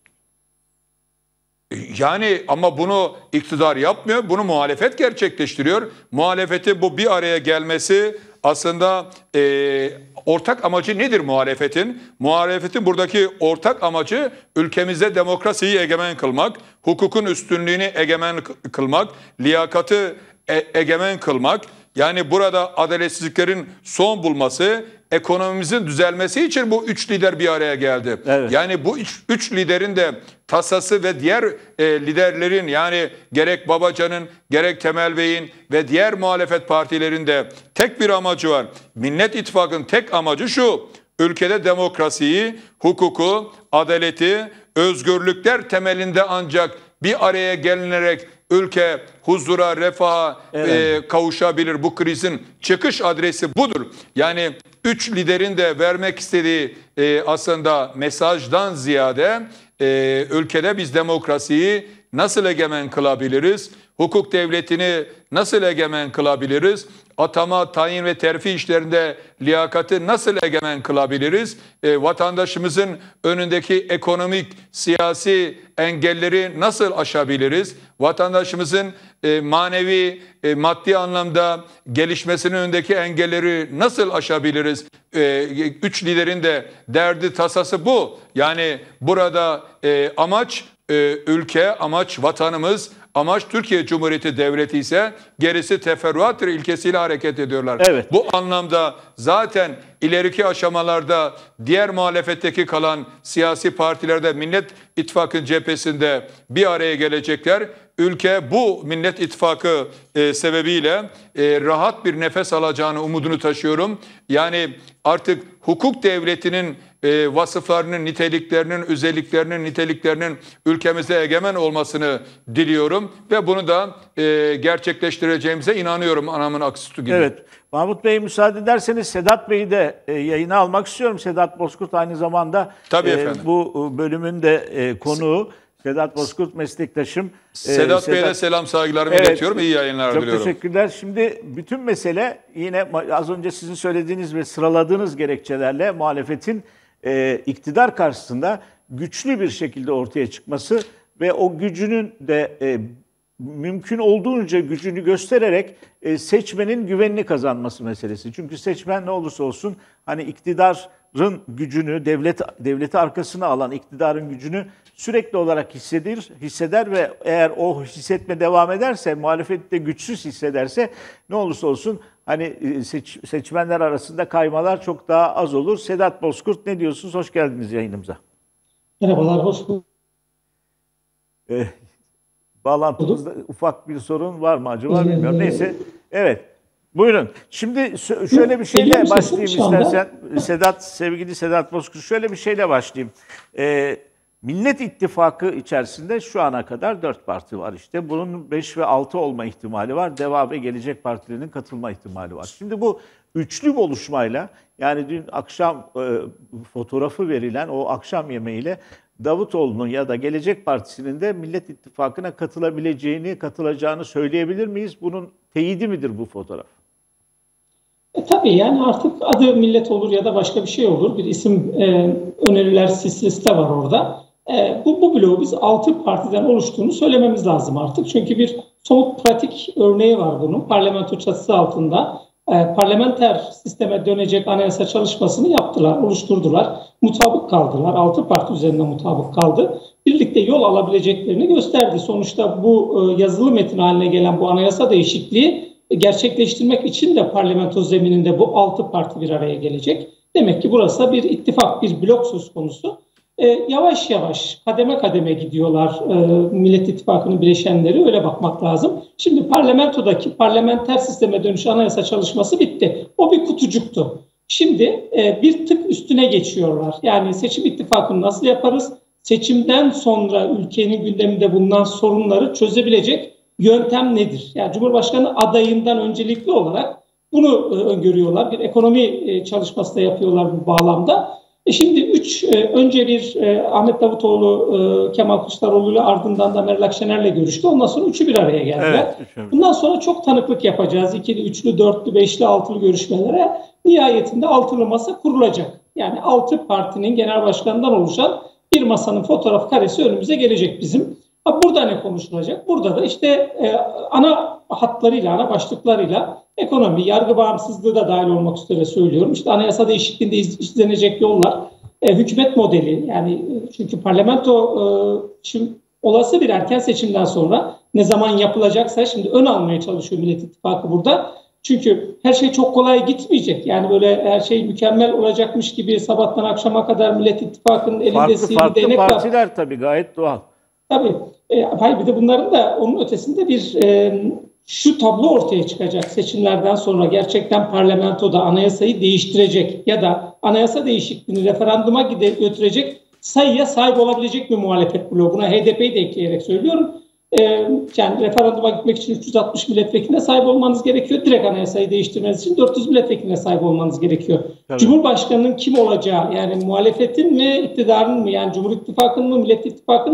[SPEAKER 2] Yani ama bunu iktidar yapmıyor, bunu muhalefet gerçekleştiriyor. Muhalefeti bu bir araya gelmesi aslında ortak amacı nedir muhalefetin? Muhalefetin buradaki ortak amacı ülkemizde demokrasiyi egemen kılmak, hukukun üstünlüğünü egemen kılmak, liyakatı egemen kılmak. Yani burada adaletsizliklerin son bulması, ekonomimizin düzelmesi için bu 3 lider bir araya geldi. Evet. Yani bu 3 liderin de tasası ve diğer liderlerin yani gerek Babacan'ın gerek Temel Bey'in ve diğer muhalefet partilerinde tek bir amacı var. Millet İttifakı'nın tek amacı şu: ülkede demokrasiyi, hukuku, adaleti, özgürlükler temelinde ancak bir araya gelinerek ülke huzura, refaha kavuşabilir. Bu krizin çıkış adresi budur. Yani 3 liderin de vermek istediği aslında mesajdan ziyade ülkede biz demokrasiyi nasıl egemen kılabiliriz? Hukuk devletini nasıl egemen kılabiliriz? Atama, tayin ve terfi işlerinde liyakati nasıl egemen kılabiliriz? Vatandaşımızın önündeki ekonomik, siyasi engelleri nasıl aşabiliriz? Vatandaşımızın manevi, maddi anlamda gelişmesinin önündeki engelleri nasıl aşabiliriz? Üç liderin de derdi tasası bu. Yani burada amaç ülke, amaç vatanımız, amaç Türkiye Cumhuriyeti Devleti ise gerisi teferruattır ilkesiyle hareket ediyorlar.
[SPEAKER 1] Evet.
[SPEAKER 2] Bu anlamda zaten ileriki aşamalarda diğer muhalefetteki kalan siyasi partilerde Millet İttifakı cephesinde bir araya gelecekler. Ülke bu Millet İttifakı sebebiyle rahat bir nefes alacağını umudunu taşıyorum. Yani artık hukuk devletinin vasıflarının, niteliklerinin, özelliklerinin, niteliklerinin ülkemizde egemen olmasını diliyorum ve bunu da gerçekleştireceğimize inanıyorum anamın ak sütü gibi.
[SPEAKER 1] Evet. Mahmut Bey, müsaade ederseniz Sedat Bey'i de yayına almak istiyorum. Sedat Bozkurt aynı zamanda
[SPEAKER 2] Tabii efendim.
[SPEAKER 1] bu bölümün de konuğu. Sedat Bozkurt meslektaşım.
[SPEAKER 2] Sedat Bey'e de selam saygılarımı iletiyorum. İyi yayınlar diliyorum.
[SPEAKER 1] Çok teşekkürler. Şimdi bütün mesele yine az önce sizin söylediğiniz ve sıraladığınız gerekçelerle muhalefetin iktidar karşısında güçlü bir şekilde ortaya çıkması ve o gücünün de mümkün olduğunca gücünü göstererek seçmenin güvenini kazanması meselesi. Çünkü seçmen ne olursa olsun hani iktidarın gücünü, devleti arkasına alan iktidarın gücünü sürekli olarak hisseder ve eğer o hissetme devam ederse, muhalefette güçsüz hissederse ne olursa olsun hani seçmenler arasında kaymalar çok daha az olur. Sedat Bozkurt, ne diyorsunuz? Hoş geldiniz yayınımıza.
[SPEAKER 3] Merhabalar, hoş bulduk.
[SPEAKER 1] Bağlantımızda ufak bir sorun var mı acaba bilmiyorum. Neyse. Evet. Buyurun. Şimdi şöyle bir şeyle başlayayım istersen. Sevgili Sedat Bozkurt, şöyle bir şeyle başlayayım. Millet İttifakı içerisinde şu ana kadar 4 parti var işte. Bunun 5 ve 6 olma ihtimali var. DEVA ve Gelecek Partilerinin katılma ihtimali var. Şimdi bu üçlü buluşmayla, yani dün akşam fotoğrafı verilen o akşam yemeğiyle Davutoğlu'nun ya da Gelecek Partisi'nin de Millet İttifakı'na katılacağını söyleyebilir miyiz? Bunun teyidi midir bu fotoğraf?
[SPEAKER 3] Tabii yani artık adı Millet olur ya da başka bir şey olur. Bir isim öneriler liste var orada. Bu bloğu biz 6 partiden oluştuğunu söylememiz lazım artık. Çünkü bir somut pratik örneği var bunun. Parlamento çatısı altında parlamenter sisteme dönecek anayasa çalışmasını yaptılar, oluşturdular. Mutabık kaldılar. 6 parti üzerinde mutabık kaldı. Birlikte yol alabileceklerini gösterdi. Sonuçta bu yazılı metin haline gelen bu anayasa değişikliği gerçekleştirmek için de parlamento zemininde bu 6 parti bir araya gelecek. Demek ki burası bir ittifak, bir blok söz konusu. Yavaş yavaş, kademe kademe gidiyorlar Millet İttifakı'nın bileşenleri, öyle bakmak lazım. Şimdi parlamentodaki parlamenter sisteme dönüş anayasa çalışması bitti. O bir kutucuktu. Şimdi bir tık üstüne geçiyorlar. Yani seçim ittifakını nasıl yaparız? Seçimden sonra ülkenin gündeminde bulunan sorunları çözebilecek yöntem nedir? Yani Cumhurbaşkanı adayından öncelikli olarak bunu öngörüyorlar. Bir ekonomi çalışması da yapıyorlar bu bağlamda. Şimdi önce bir Ahmet Davutoğlu, Kemal Kılıçdaroğlu ile ardından da Meral Akşener'le görüştü. Ondan sonra üçü bir araya geldiler. Evet, bundan sonra çok tanıklık yapacağız. İkili, üçlü, dörtlü, beşli, altılı görüşmelere. Nihayetinde altılı masa kurulacak. Yani 6 partinin genel başkanından oluşan bir masanın fotoğraf karesi önümüze gelecek bizim. Burada ne konuşulacak? Burada da işte ana hatlarıyla, ana başlıklarıyla ekonomi, yargı bağımsızlığı da dahil olmak üzere söylüyorum. İşte anayasa değişikliğinde izlenecek yollar, hükümet modeli, yani çünkü parlamento şimdi olası bir erken seçimden sonra ne zaman yapılacaksa şimdi ön almaya çalışıyor Millet İttifakı burada. Çünkü her şey çok kolay gitmeyecek. Yani böyle her şey mükemmel olacakmış gibi sabahtan akşama kadar Millet İttifakı'nın elinde sihirli değnek var.
[SPEAKER 1] Farklı partiler tabii, gayet doğal.
[SPEAKER 3] Tabii. Hayır, bir de bunların da onun ötesinde bir şu tablo ortaya çıkacak seçimlerden sonra: gerçekten parlamentoda anayasayı değiştirecek ya da anayasa değişikliğini referanduma götürecek sayıya sahip olabilecek bir muhalefet bloğu. Buna HDP'yi de ekleyerek söylüyorum. Yani referanduma gitmek için 360 milletvekiline sahip olmanız gerekiyor. Direkt anayasayı değiştirmeniz için 400 milletvekiline sahip olmanız gerekiyor. Tabii. Cumhurbaşkanının kim olacağı, yani muhalefetin mi, iktidarın mı, yani Cumhur İttifakı'nın mı, Millet İttifakı'nın mı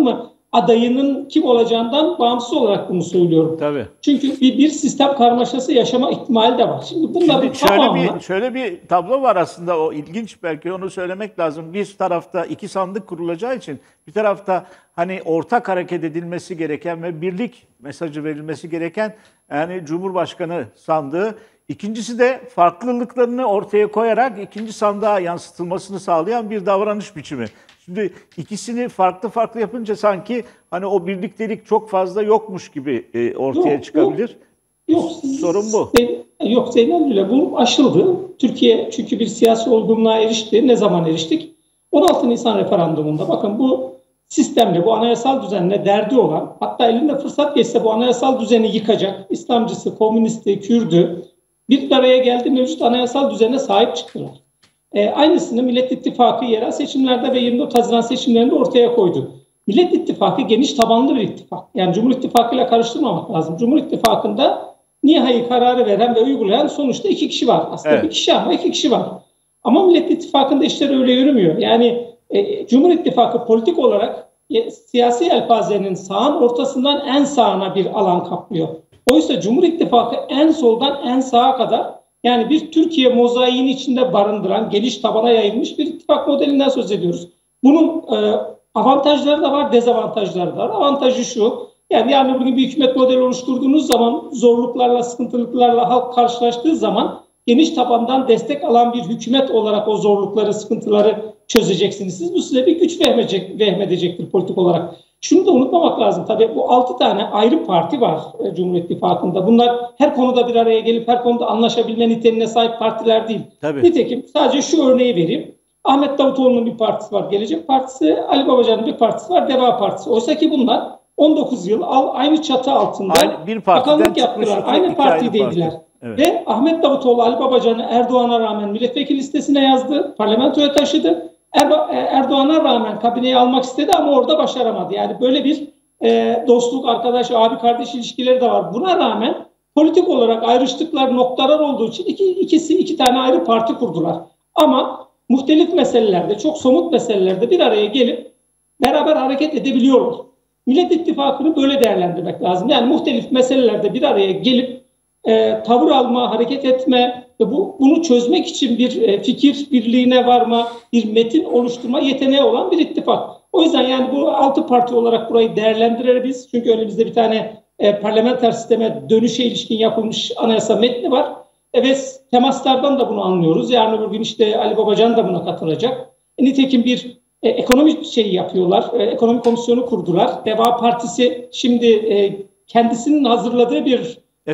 [SPEAKER 3] adayının kim olacağından bağımsız olarak bunu söylüyorum.
[SPEAKER 1] Tabii.
[SPEAKER 3] Çünkü bir sistem karmaşası yaşama ihtimali de var. Şimdi bunların tamamına...
[SPEAKER 1] Şöyle bir tablo var aslında, o ilginç, belki onu söylemek lazım. Bir tarafta iki sandık kurulacağı için bir tarafta hani ortak hareket edilmesi gereken ve birlik mesajı verilmesi gereken yani Cumhurbaşkanı sandığı. İkincisi de farklılıklarını ortaya koyarak ikinci sandığa yansıtılmasını sağlayan bir davranış biçimi. Şimdi ikisini farklı farklı yapınca sanki hani o birliktelik çok fazla yokmuş gibi ortaya çıkabilir.
[SPEAKER 3] Yok.
[SPEAKER 1] Sorun bu.
[SPEAKER 3] Yok Zeynep bile bu aşıldı. Türkiye çünkü bir siyasi olgunluğa erişti. Ne zaman eriştik? 16 Nisan referandumunda bakın bu sistemle, bu anayasal düzenle derdi olan, hatta elinde fırsat geçse bu anayasal düzeni yıkacak İslamcısı, komünisti, Kürdü bir araya geldi, mevcut anayasal düzene sahip çıktılar. Aynısını Millet İttifakı yerel seçimlerde ve 24 Haziran seçimlerinde ortaya koydu. Millet İttifakı geniş tabanlı bir ittifak. Yani Cumhur İttifakı ile karıştırmamak lazım. Cumhur İttifakı'nda nihai kararı veren ve uygulayan sonuçta 2 kişi var. Aslında evet. Bir kişi ama 2 kişi var. Ama Millet İttifakı'nda işler öyle yürümüyor. Yani Cumhur İttifakı politik olarak siyasi elpazenin sağın ortasından en sağına bir alan kaplıyor. Oysa Cumhur İttifakı en soldan en sağa kadar, yani bir Türkiye mozaiğinin içinde barındıran, geniş tabana yayılmış bir ittifak modelinden söz ediyoruz. Bunun avantajları da var, dezavantajları da var. Avantajı şu, yani yarın bugün bir hükümet modeli oluşturduğunuz zaman zorluklarla, sıkıntılarla halk karşılaştığı zaman geniş tabandan destek alan bir hükümet olarak o zorlukları, sıkıntıları çözeceksiniz. Siz bu size bir güç vehmedecektir politik olarak. Şunu da unutmamak lazım. Tabii bu 6 tane ayrı parti var Cumhur İttifakı'nda. Bunlar her konuda bir araya gelip her konuda anlaşabilme niteliğine sahip partiler değil. Tabii. Nitekim sadece şu örneği vereyim. Ahmet Davutoğlu'nun bir partisi var, Gelecek Partisi, Ali Babacan'ın bir partisi var, Deva Partisi. Oysa ki bunlar 19 yıl aynı çatı altında bakanlık yaptılar. Aynı partideydiler. Evet. Ve Ahmet Davutoğlu Ali Babacan'ı Erdoğan'a rağmen milletvekili listesine yazdı, parlamentoya taşıdı. Erdoğan'a rağmen kabineyi almak istedi ama orada başaramadı. Yani böyle bir dostluk, arkadaş, abi kardeş ilişkileri de var. Buna rağmen politik olarak ayrıştıkları noktalar olduğu için iki tane ayrı parti kurdular. Ama muhtelif meselelerde, çok somut meselelerde bir araya gelip beraber hareket edebiliyorlar. Millet İttifakı'nı böyle değerlendirmek lazım. Yani muhtelif meselelerde bir araya gelip tavır alma, hareket etme ve bunu çözmek için bir fikir birliğine varma, bir metin oluşturma yeteneği olan bir ittifak. O yüzden yani bu 6 parti olarak burayı değerlendiririz. Çünkü önümüzde bir tane parlamenter sisteme dönüşe ilişkin yapılmış anayasa metni var. Ve temaslardan da bunu anlıyoruz. Yarın öbür gün işte Ali Babacan da buna katılacak. Nitekim bir ekonomi şeyi yapıyorlar. Ekonomi komisyonu kurdular. Deva Partisi şimdi kendisinin hazırladığı bir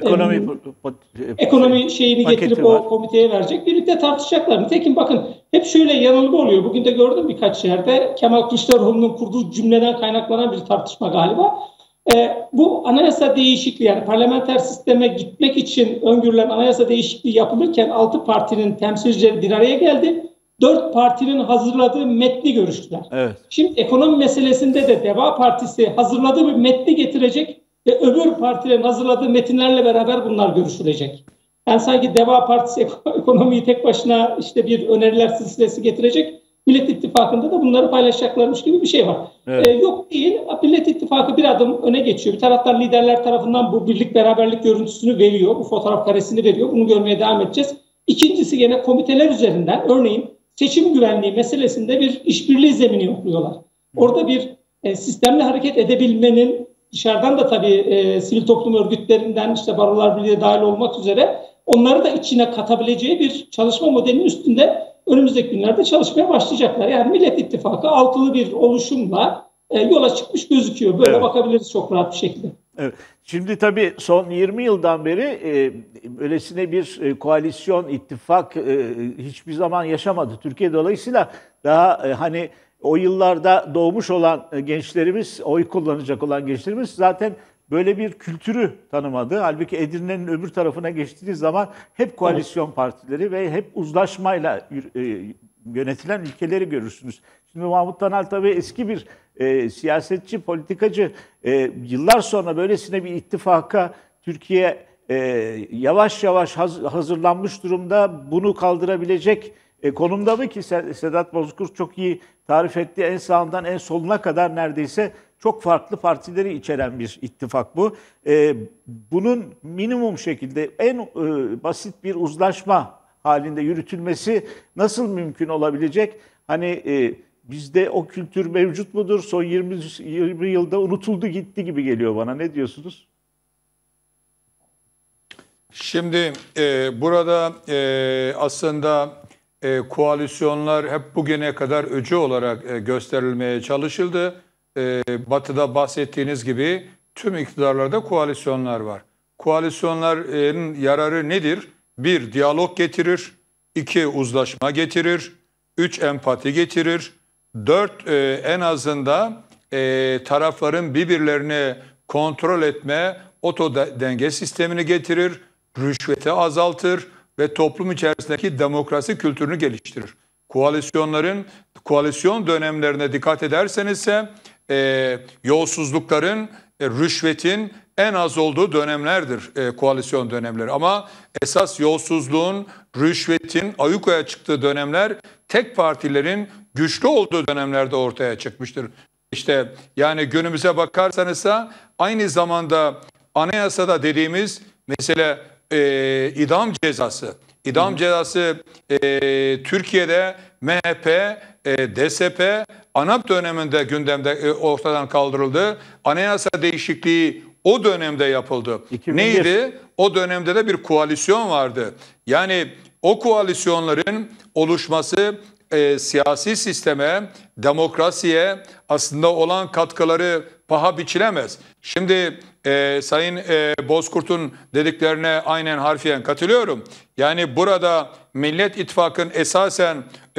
[SPEAKER 3] ekonomi şeyini getirip o komiteye verecek. Birlikte tartışacaklar. Nitekim bakın hep şöyle yanılgı oluyor. Bugün de gördüm birkaç yerde. Kemal Kılıçdaroğlu'nun kurduğu cümleden kaynaklanan bir tartışma galiba. Bu anayasa değişikliği, yani parlamenter sisteme gitmek için öngörülen anayasa değişikliği yapılırken 6 partinin temsilcileri bir araya geldi. 4 partinin hazırladığı metni görüştüler. Evet. Şimdi ekonomi meselesinde de Deva Partisi hazırladığı bir metni getirecek ve öbür partilerin hazırladığı metinlerle beraber bunlar görüşülecek. Yani sanki Deva Partisi ekonomiyi tek başına işte bir öneriler silsilesi getirecek. Millet İttifakı'nda da bunları paylaşacaklarmış gibi bir şey var. Evet. Yok değil. Millet İttifakı bir adım öne geçiyor. Bir taraftan liderler tarafından bu birlik beraberlik görüntüsünü veriyor. Bu fotoğraf karesini veriyor. Bunu görmeye devam edeceğiz. İkincisi gene komiteler üzerinden örneğin seçim güvenliği meselesinde bir işbirliği zemini yokluyorlar. Orada bir sistemle hareket edebilmenin dışarıdan da tabii sivil toplum örgütlerinden işte Barolar Birliği dahil olmak üzere onları da içine katabileceği bir çalışma modelinin üstünde önümüzdeki günlerde çalışmaya başlayacaklar. Yani Millet İttifakı altılı bir oluşumla yola çıkmış gözüküyor. Böyle bakabiliriz çok rahat bir şekilde.
[SPEAKER 1] Evet. Şimdi tabii son 20 yıldan beri böylesine bir koalisyon, ittifak hiçbir zaman yaşamadı Türkiye. Dolayısıyla daha hani o yıllarda doğmuş olan gençlerimiz, oy kullanacak olan gençlerimiz zaten böyle bir kültürü tanımadı. Halbuki Edirne'nin öbür tarafına geçtiğiniz zaman hep koalisyon partileri ve hep uzlaşmayla yönetilen ülkeleri görürsünüz. Şimdi Mahmut Tanal tabii eski bir siyasetçi, politikacı. Yıllar sonra böylesine bir ittifaka Türkiye yavaş yavaş hazırlanmış durumda. Bunu kaldırabilecek konumda mı ki Sedat Bozkurt çok iyi tarif etti. En sağından en soluna kadar neredeyse çok farklı partileri içeren bir ittifak bu. Bunun minimum şekilde en basit bir uzlaşma halinde yürütülmesi nasıl mümkün olabilecek? Hani bizde o kültür mevcut mudur? Son 20 yılda unutuldu gitti gibi geliyor bana. Ne diyorsunuz?
[SPEAKER 2] Şimdi burada aslında koalisyonlar hep bugüne kadar öcü olarak gösterilmeye çalışıldı. Batı'da bahsettiğiniz gibi tüm iktidarlarda koalisyonlar var. Koalisyonların yararı nedir? 1. Diyalog getirir. 2. Uzlaşma getirir. 3. Empati getirir. 4. En azından tarafların birbirlerini kontrol etme denge sistemini getirir. Rüşveti azaltır ve toplum içerisindeki demokrasi kültürünü geliştirir. Koalisyon dönemlerine dikkat ederseniz ise yolsuzlukların, rüşvetin en az olduğu dönemlerdir koalisyon dönemleri. Ama esas yolsuzluğun, rüşvetin ayyukaya çıktığı dönemler tek partilerin güçlü olduğu dönemlerde ortaya çıkmıştır. İşte yani günümüze bakarsanız aynı zamanda anayasada dediğimiz mesela idam cezası. İdam cezası Türkiye'de MHP, DSP, ANAP döneminde gündemde ortadan kaldırıldı. Anayasa değişikliği o dönemde yapıldı.
[SPEAKER 1] 2001.
[SPEAKER 2] Neydi? O dönemde de bir koalisyon vardı. Yani o koalisyonların oluşması siyasi sisteme, demokrasiye aslında olan katkıları paha biçilemez. Şimdi Sayın Bozkurt'un dediklerine aynen harfiyen katılıyorum. Yani burada Millet İttifakı'nın esasen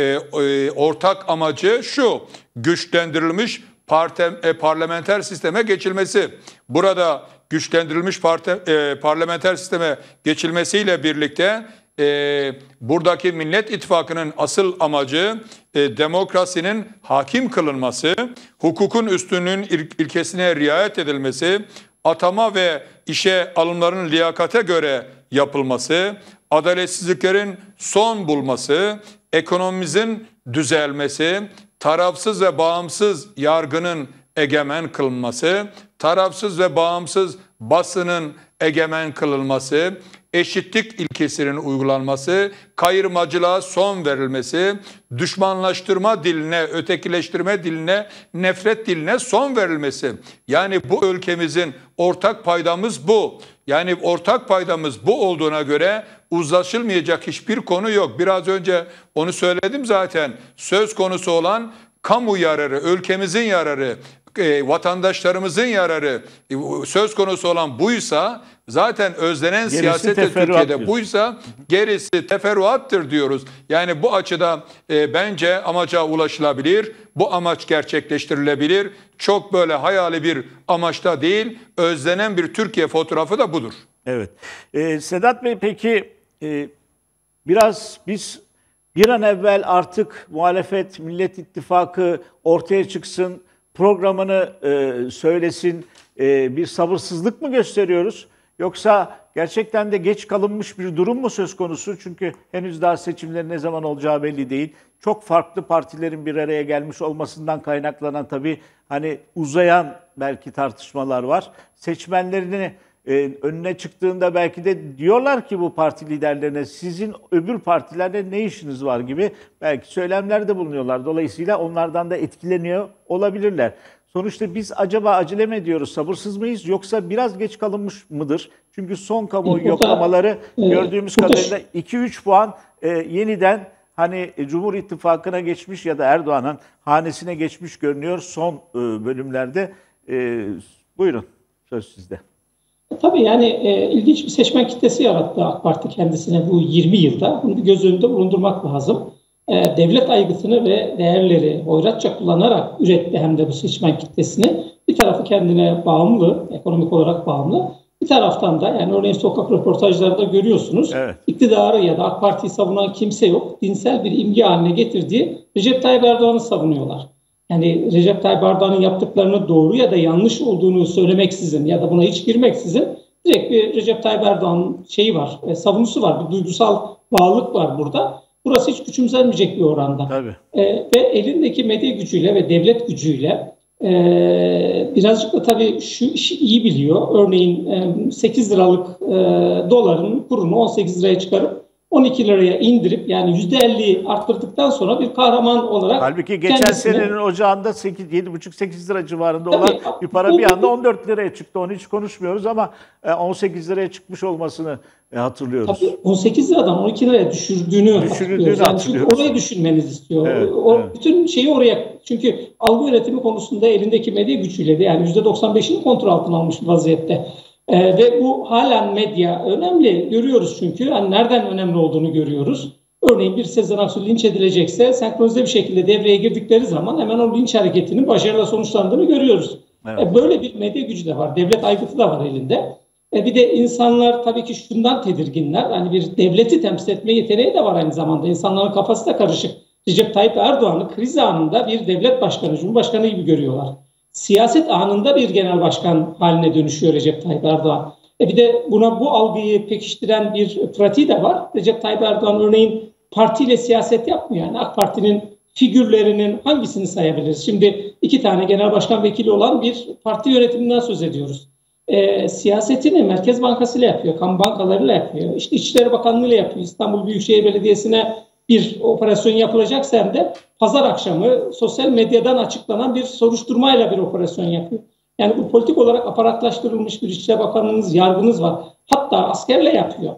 [SPEAKER 2] ortak amacı şu: güçlendirilmiş parlamenter sisteme geçilmesi. Burada güçlendirilmiş parlamenter sisteme geçilmesiyle birlikte buradaki Millet İttifakı'nın asıl amacı demokrasinin hakim kılınması, hukukun üstünlüğün ilkesine riayet edilmesi, atama ve işe alımların liyakate göre yapılması, adaletsizliklerin son bulması, ekonomimizin düzelmesi, tarafsız ve bağımsız yargının egemen kılınması, tarafsız ve bağımsız basının egemen kılınması, eşitlik ilkesinin uygulanması, kayırmacılığa son verilmesi, düşmanlaştırma diline, ötekileştirme diline, nefret diline son verilmesi. Yani bu ülkemizin ortak paydamız bu. Yani ortak paydamız bu olduğuna göre uzlaşılmayacak hiçbir konu yok. Biraz önce onu söyledim zaten. Söz konusu olan kamu yararı, ülkemizin yararı, vatandaşlarımızın yararı söz konusu olan buysa, zaten özlenen
[SPEAKER 1] gerisi
[SPEAKER 2] siyaset Türkiye'de
[SPEAKER 1] diyorsun.
[SPEAKER 2] buysa gerisi teferruattır diyoruz. Yani bu açıda bence amaca ulaşılabilir, bu amaç gerçekleştirilebilir. Çok böyle hayali bir amaçta değil, özlenen bir Türkiye fotoğrafı da budur.
[SPEAKER 1] Evet. Sedat Bey, peki biraz biz bir an evvel artık muhalefet, Millet İttifakı ortaya çıksın, programını söylesin, bir sabırsızlık mı gösteriyoruz? Yoksa gerçekten de geç kalınmış bir durum mu söz konusu? Çünkü henüz daha seçimlerin ne zaman olacağı belli değil. Çok farklı partilerin bir araya gelmiş olmasından kaynaklanan tabii hani uzayan belki tartışmalar var. Seçmenlerini önüne çıktığında belki de diyorlar ki bu parti liderlerine, sizin öbür partilerle ne işiniz var gibi belki söylemlerde bulunuyorlar. Dolayısıyla onlardan da etkileniyor olabilirler. Sonuçta biz acaba acele mi ediyoruz, sabırsız mıyız, yoksa biraz geç kalınmış mıdır? Çünkü son kamuoyu yoklamaları gördüğümüz kadarıyla 2-3 puan yeniden hani Cumhur İttifakı'na geçmiş ya da Erdoğan'ın hanesine geçmiş görünüyor son bölümlerde. Buyurun, söz sizde.
[SPEAKER 3] Tabii yani ilginç bir seçmen kitlesi yarattı AK Parti kendisine bu 20 yılda. Bunu bir göz önünde bulundurmak lazım. Devlet aygıtını ve değerleri hoyratça kullanarak üretti hem de bu seçmen kitlesini. Bir tarafı kendine bağımlı, ekonomik olarak bağımlı. Bir taraftan da yani örneğin sokak röportajlarında görüyorsunuz. Evet. İktidarı ya da AK Parti'yi savunan kimse yok. Dinsel bir imge haline getirdiği Recep Tayyip Erdoğan'ı savunuyorlar. Yani Recep Tayyip Erdoğan'ın yaptıklarını doğru ya da yanlış olduğunu söylemeksizin ya da buna hiç girmeksizin direkt bir Recep Tayyip Erdoğan'ın şeyi var, savunusu var. Bir duygusal bağlılık var burada. Burası hiç küçümsenmeyecek bir oranda. Ve elindeki medya gücüyle ve devlet gücüyle Birazcık da tabii şu işi iyi biliyor. Örneğin 8 liralık doların kurunu 18 liraya çıkarıp 12 liraya indirip yani %50 arttırdıktan sonra bir kahraman olarak
[SPEAKER 1] Halbuki geçen
[SPEAKER 3] kendisini...
[SPEAKER 1] senenin ocağında 7,5-8 lira civarında olan
[SPEAKER 3] Tabii,
[SPEAKER 1] bir para bir anda 14 liraya çıktı. Onu hiç konuşmuyoruz ama 18 liraya çıkmış olmasını hatırlıyoruz.
[SPEAKER 3] Tabii 18 liradan 12 liraya düşürdüğünü hatırlıyoruz. Yani çünkü orayı düşünmenizi istiyor.
[SPEAKER 1] Evet,
[SPEAKER 3] evet. Bütün şeyi oraya, çünkü algı yönetimi konusunda elindeki medya gücüyle de yani %95'ini kontrol altına almış vaziyette. Ve bu halen medya önemli. Görüyoruz çünkü. Yani nereden önemli olduğunu görüyoruz. Örneğin bir Sezen Aksu linç edilecekse senkronize bir şekilde devreye girdikleri zaman hemen o linç hareketinin başarıyla sonuçlandığını görüyoruz. Evet. Böyle bir medya gücü de var. Devlet aygıtı da var elinde. Bir de insanlar tabii ki şundan tedirginler. Hani bir devleti temsil etme yeteneği de var aynı zamanda. İnsanların kafası da karışık. Recep Tayyip Erdoğan'ı kriz anında bir devlet başkanı, cumhurbaşkanı gibi görüyorlar. Siyaset anında bir genel başkan haline dönüşüyor Recep Tayyip Erdoğan. Bir de buna bu algıyı pekiştiren bir pratiği de var. Recep Tayyip Erdoğan örneğin partiyle siyaset yapmıyor. Yani AK Parti'nin figürlerinin hangisini sayabiliriz? Şimdi 2 tane genel başkan vekili olan bir parti yönetiminden söz ediyoruz. Siyasetini Merkez Bankası ile yapıyor, kamu bankalarıyla yapıyor, işte İçişleri Bakanlığı ile yapıyor. İstanbul Büyükşehir Belediyesi'ne bir operasyon yapılacaksa hem de pazar akşamı sosyal medyadan açıklanan bir soruşturmayla bir operasyon yapıyor. Yani bu politik olarak aparatlaştırılmış bir İçişleri Bakanlığınız, yargınız var. Hatta askerle yapıyor.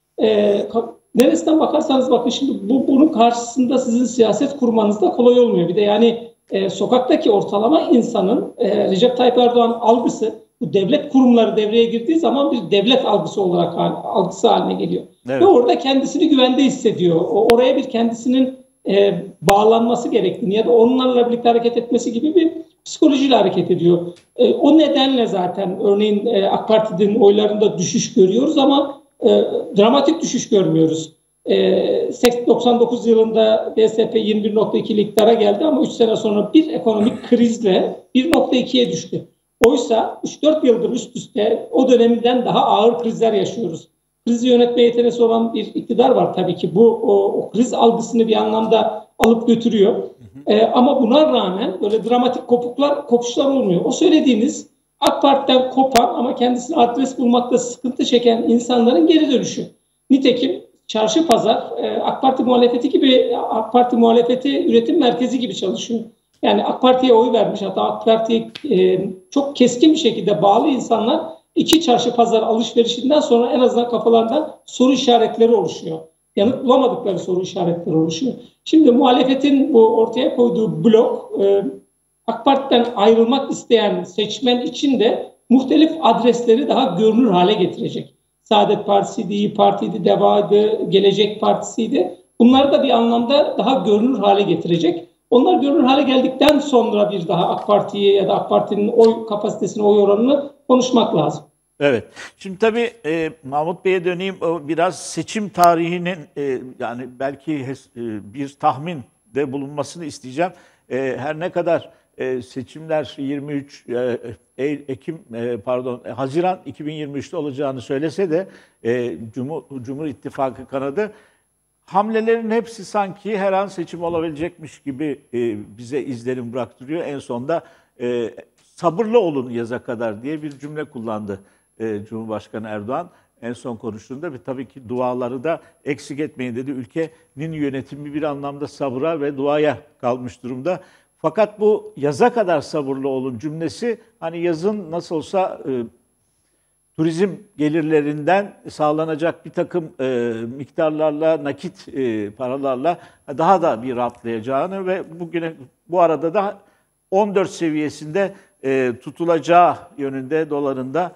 [SPEAKER 3] Neresinden bakarsanız bakın şimdi bunun karşısında sizin siyaset kurmanız da kolay olmuyor. Bir de yani sokaktaki ortalama insanın Recep Tayyip Erdoğan algısı, bu devlet kurumları devreye girdiği zaman bir devlet algısı haline geliyor. Evet. Ve orada kendisini güvende hissediyor. Oraya bir kendisinin bağlanması gerektiğini ya da onlarla birlikte hareket etmesi gibi bir psikolojiyle hareket ediyor. O nedenle zaten örneğin AK Parti'nin oylarında düşüş görüyoruz ama dramatik düşüş görmüyoruz. 99 yılında DSP 21.2 iktidara geldi ama 3 sene sonra bir ekonomik krizle 1.2'ye düştü. Oysa 3-4 yıldır üst üste o döneminden daha ağır krizler yaşıyoruz. Krizi yönetme yeteneği olan bir iktidar var tabii ki. Bu o kriz algısını bir anlamda alıp götürüyor. Ama buna rağmen böyle dramatik kopuşlar olmuyor. O söylediğiniz AK Parti'den kopan ama kendisine adres bulmakta sıkıntı çeken insanların geri dönüşü. Nitekim çarşı pazar AK Parti muhalefeti gibi, AK Parti muhalefeti üretim merkezi gibi çalışıyor. Yani AK Parti'ye oy vermiş, hatta AK Parti'ye çok keskin bir şekilde bağlı insanlar iki çarşı pazar alışverişinden sonra en azından kafalarında soru işaretleri oluşuyor. Yanıt bulamadıkları soru işaretleri oluşuyor. Şimdi muhalefetin bu ortaya koyduğu blok AK Parti'den ayrılmak isteyen seçmen için de muhtelif adresleri daha görünür hale getirecek. Saadet Partisi'ydi, İYİ Parti'ydi, DEVA'ydı, Gelecek Partisi'ydi. Bunları da bir anlamda daha görünür hale getirecek. Onlar görünür hale geldikten sonra bir daha AK Parti'yi ya da AK Parti'nin oy kapasitesini, oy oranını konuşmak lazım.
[SPEAKER 1] Evet. Şimdi tabii Mahmut Bey'e döneyim. O biraz seçim tarihinin yani belki bir tahminde bulunmasını isteyeceğim. Her ne kadar seçimler 23 Haziran 2023'te olacağını söylese de Cumhur İttifakı kanadı hamlelerin hepsi sanki her an seçim olabilecekmiş gibi bize izlenim bıraktırıyor. En sonda sabırlı olun yaza kadar diye bir cümle kullandı Cumhurbaşkanı Erdoğan. En son konuştuğunda tabii ki duaları da eksik etmeyin dedi. Ülkenin yönetimi bir anlamda sabıra ve duaya kalmış durumda. Fakat bu yaza kadar sabırlı olun cümlesi hani yazın nasıl olsa turizm gelirlerinden sağlanacak bir takım miktarlarla, nakit paralarla daha da bir rahatlayacağını ve bu arada da 14 seviyesinde tutulacağı yönünde dolarında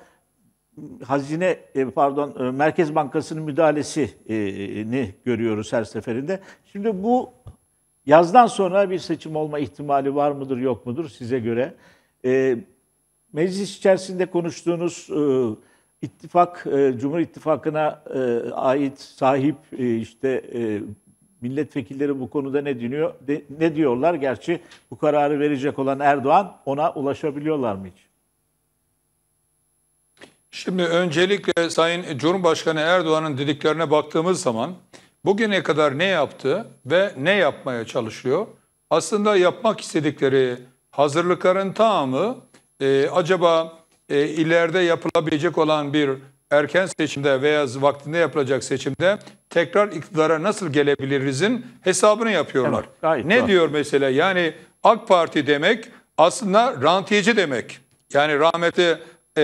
[SPEAKER 1] Merkez Bankası'nın müdahalesini görüyoruz her seferinde. Şimdi bu yazdan sonra bir seçim olma ihtimali var mıdır, yok mudur size göre? Meclis içerisinde konuştuğunuz ittifak, Cumhur İttifakı'na ait sahip milletvekilleri bu konuda ne diyorlar? Gerçi bu kararı verecek olan Erdoğan, ona ulaşabiliyorlar mı hiç?
[SPEAKER 2] Şimdi öncelikle Sayın Cumhurbaşkanı Erdoğan'ın dediklerine baktığımız zaman bugüne kadar ne yaptı ve ne yapmaya çalışıyor? Aslında yapmak istedikleri hazırlıkların tamamı acaba ileride yapılabilecek olan bir erken seçimde veya vaktinde yapılacak seçimde tekrar iktidara nasıl gelebilirizin hesabını yapıyorlar.
[SPEAKER 1] Evet, gayet
[SPEAKER 2] ne
[SPEAKER 1] doğru.
[SPEAKER 2] diyor mesela? Yani AK Parti demek aslında rantiyeci demek. Yani rahmetli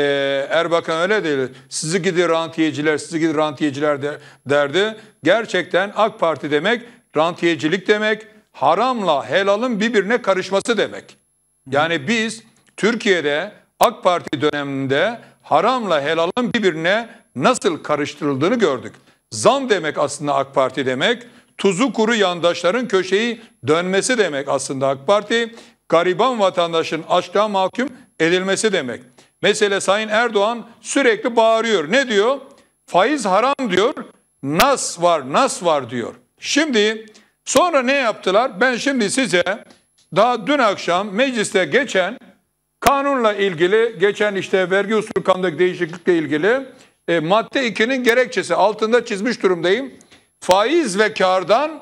[SPEAKER 2] Erbakan öyle değil. Sizi gidi rantiyeciler, sizi gidi rantiyeciler derdi. Gerçekten AK Parti demek rantiyecilik demek, haramla helalın birbirine karışması demek. Yani biz Türkiye'de AK Parti döneminde haramla helalın birbirine nasıl karıştırıldığını gördük. Zam demek aslında AK Parti demek. Tuzu kuru yandaşların köşeyi dönmesi demek aslında AK Parti. Gariban vatandaşın açlığa mahkum edilmesi demek. Mesela Sayın Erdoğan sürekli bağırıyor. Ne diyor? Faiz haram diyor. Nas var, nas var diyor. Şimdi sonra ne yaptılar? Ben şimdi size daha dün akşam mecliste geçen kanunla ilgili, geçen işte vergi usulü kanundaki değişiklikle ilgili madde 2'nin gerekçesi altında çizmiş durumdayım. Faiz ve kardan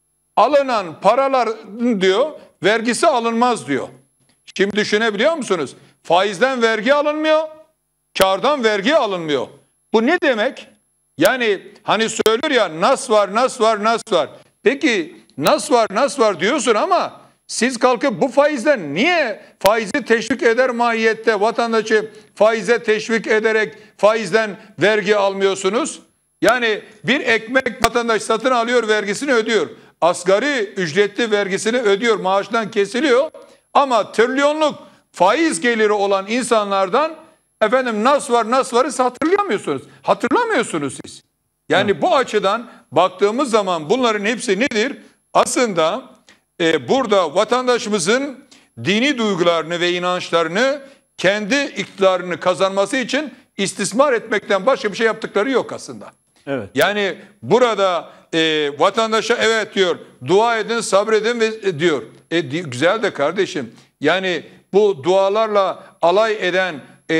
[SPEAKER 2] alınan paraların diyor vergisi alınmaz diyor. Şimdi düşünebiliyor musunuz? Faizden vergi alınmıyor, kardan vergi alınmıyor. Bu ne demek? Yani hani söylüyor ya nas var, nas var, nas var. Peki nas var, nas var diyorsun ama siz kalkıp bu faizden niye faizi teşvik eder mahiyette vatandaşı faize teşvik ederek faizden vergi almıyorsunuz? Yani bir ekmek vatandaş satın alıyor, vergisini ödüyor. Asgari ücretli vergisini ödüyor, maaştan kesiliyor. Ama trilyonluk faiz geliri olan insanlardan efendim nas var, nas varı hatırlamıyorsunuz. Hatırlamıyorsunuz siz. Yani bu açıdan baktığımız zaman bunların hepsi nedir? Aslında burada vatandaşımızın dini duygularını ve inançlarını kendi iktidarını kazanması için istismar etmekten başka bir şey yaptıkları yok aslında.
[SPEAKER 1] Evet.
[SPEAKER 2] Yani burada vatandaşa evet diyor, dua edin, sabredin ve diyor. Güzel de kardeşim. Yani bu dualarla alay eden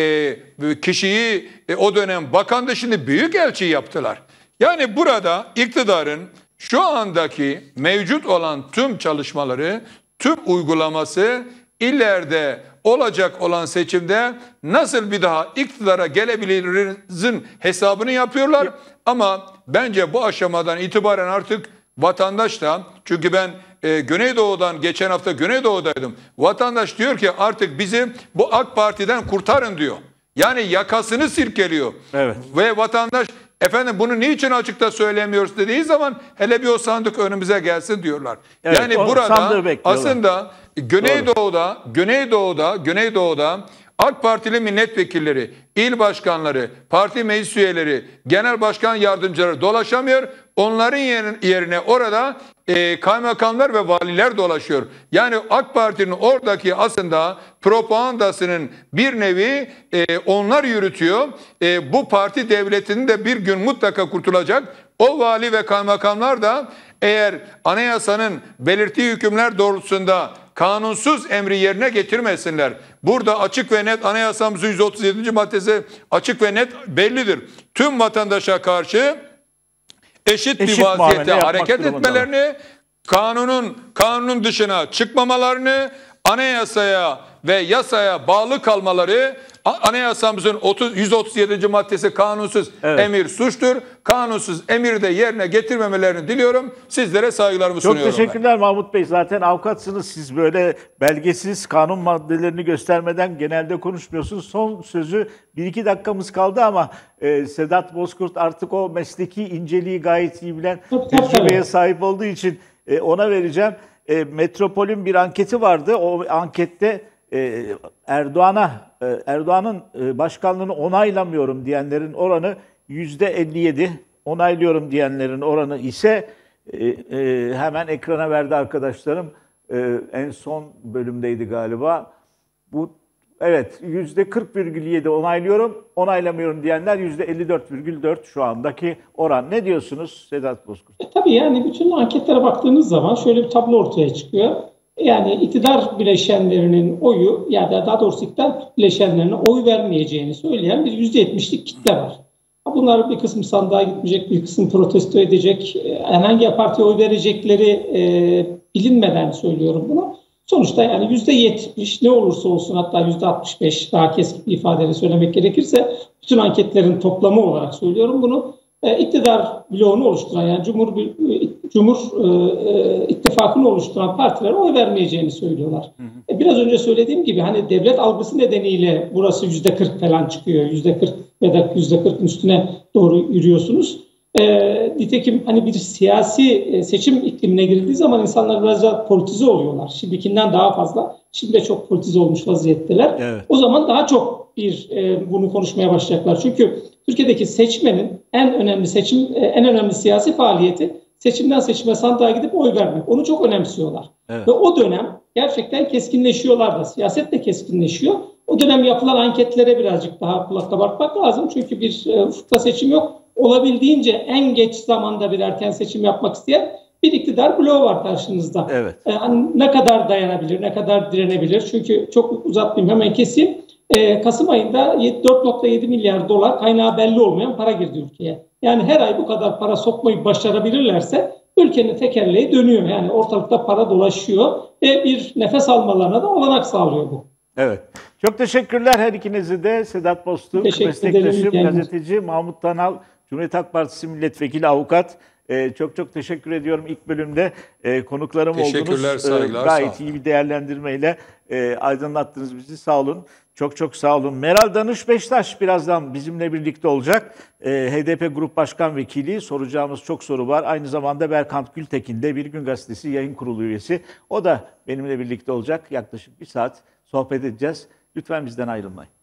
[SPEAKER 2] kişiyi o dönem bakandı, şimdi büyükelçi yaptılar. Yani burada iktidarın şu andaki mevcut olan tüm çalışmaları, tüm uygulaması ileride olacak olan seçimde nasıl bir daha iktidara gelebilirizin hesabını yapıyorlar. Ama bence bu aşamadan itibaren artık vatandaş da, çünkü ben Güneydoğu'dan geçen hafta Güneydoğu'daydım. Vatandaş diyor ki artık bizi bu AK Parti'den kurtarın diyor. Yani yakasını sirkeliyor. Evet. Ve vatandaş efendim bunu niçin açıkta söylemiyoruz dediği zaman hele bir o sandık önümüze gelsin diyorlar. Evet, yani burada aslında Güneydoğu'da AK Partili milletvekilleri, il başkanları, parti meclis üyeleri, genel başkan yardımcıları dolaşamıyor. Onların yerine orada kaymakamlar ve valiler dolaşıyor. Yani AK Parti'nin oradaki aslında propagandasının bir nevi onlar yürütüyor. Bu parti devletinin de bir gün mutlaka kurtulacak. O vali ve kaymakamlar da eğer anayasanın belirttiği hükümler doğrultusunda kanunsuz emri yerine getirmesinler. Burada açık ve net anayasamızın 137. maddesi açık ve net bellidir. Tüm vatandaşa karşı eşit bir vaziyette hareket etmelerini, kanunun dışına çıkmamalarını, anayasaya ve yasaya bağlı kalmaları, anayasamızın 137. maddesi kanunsuz emir suçtur. Kanunsuz emir de yerine getirmemelerini diliyorum. Sizlere saygılarımı sunuyorum.
[SPEAKER 1] Çok teşekkürler Mahmut Bey. Zaten avukatsınız. Siz böyle belgesiz kanun maddelerini göstermeden genelde konuşmuyorsunuz. Son sözü 1-2 dakikamız kaldı ama Sedat Bozkurt artık o mesleki inceliği gayet iyi bilen tecrübeye sahip olduğu için ona vereceğim. Metropol'ün bir anketi vardı. O ankette Erdoğan'ın başkanlığını onaylamıyorum diyenlerin oranı %57, onaylıyorum diyenlerin oranı ise hemen ekrana verdi arkadaşlarım. En son bölümdeydi galiba. Bu evet %40,7 onaylıyorum, onaylamıyorum diyenler %54,4 şu andaki oran. Ne diyorsunuz Sedat Bozkurt?
[SPEAKER 3] Tabii yani bütün anketlere baktığınız zaman şöyle bir tablo ortaya çıkıyor. Yani iktidar bileşenlerinin oyu, ya da daha doğrusu iktidar bileşenlerine oy vermeyeceğini söyleyen bir %70'lik kitle var. Bunlar bir kısım sandığa gitmeyecek, bir kısım protesto edecek. Hangi partiye oy verecekleri bilinmeden söylüyorum bunu. Sonuçta yani %70 ne olursa olsun, hatta %65 daha keskin bir ifadeyle söylemek gerekirse, bütün anketlerin toplamı olarak söylüyorum bunu, iktidar bloğunu oluşturan, yani Cumhur İttifakı'nı oluşturan partilere oy vermeyeceğini söylüyorlar. Biraz önce söylediğim gibi hani devlet algısı nedeniyle burası %40 falan çıkıyor. %40 ya da %40'ın üstüne doğru yürüyorsunuz. Nitekim hani bir siyasi seçim iklimine girildiği zaman insanlar biraz daha politize oluyorlar. Şimdikinden daha fazla. Şimdi de çok politize olmuş vaziyetteler.
[SPEAKER 1] Evet.
[SPEAKER 3] O zaman daha çok bunu konuşmaya başlayacaklar. Çünkü Türkiye'deki seçmenin en önemli siyasi faaliyeti seçimden seçime sandığa gidip oy vermek. Onu çok önemsiyorlar.
[SPEAKER 1] Evet.
[SPEAKER 3] Ve o dönem gerçekten keskinleşiyorlar da. Siyaset de keskinleşiyor. O dönem yapılan anketlere birazcık daha kulak kabartmak lazım. Çünkü bir ufukta seçim yok. Olabildiğince en geç zamanda bir erken seçim yapmak isteyen bir iktidar bloğu var karşınızda.
[SPEAKER 1] Evet.
[SPEAKER 3] Ne kadar dayanabilir, ne kadar direnebilir? Çünkü çok uzatmayayım, hemen keseyim. Kasım ayında 4,7 milyar dolar kaynağı belli olmayan para girdi ülkeye. Yani her ay bu kadar para sokmayı başarabilirlerse ülkenin tekerleği dönüyor. Yani ortalıkta para dolaşıyor ve bir nefes almalarına da olanak sağlıyor bu.
[SPEAKER 1] Evet. Çok teşekkürler her ikinizi de. Sedat Boztürk, meslektaşım, gazeteci, Mahmut Tanal, Cumhuriyet Halk Partisi milletvekili, avukat. Çok teşekkür ediyorum. İlk bölümde konuklarım oldunuz.
[SPEAKER 2] Saygılar,
[SPEAKER 1] Gayet iyi bir değerlendirmeyle aydınlattınız bizi. Sağ olun. Çok sağ olun. Meral Danış Beştaş birazdan bizimle birlikte olacak. HDP Grup Başkan Vekili. Soracağımız çok soru var. Aynı zamanda Berkant Gültekin de Bir Gün Gazetesi yayın kurulu üyesi. O da benimle birlikte olacak. Yaklaşık bir saat sohbet edeceğiz. Lütfen bizden ayrılmayın.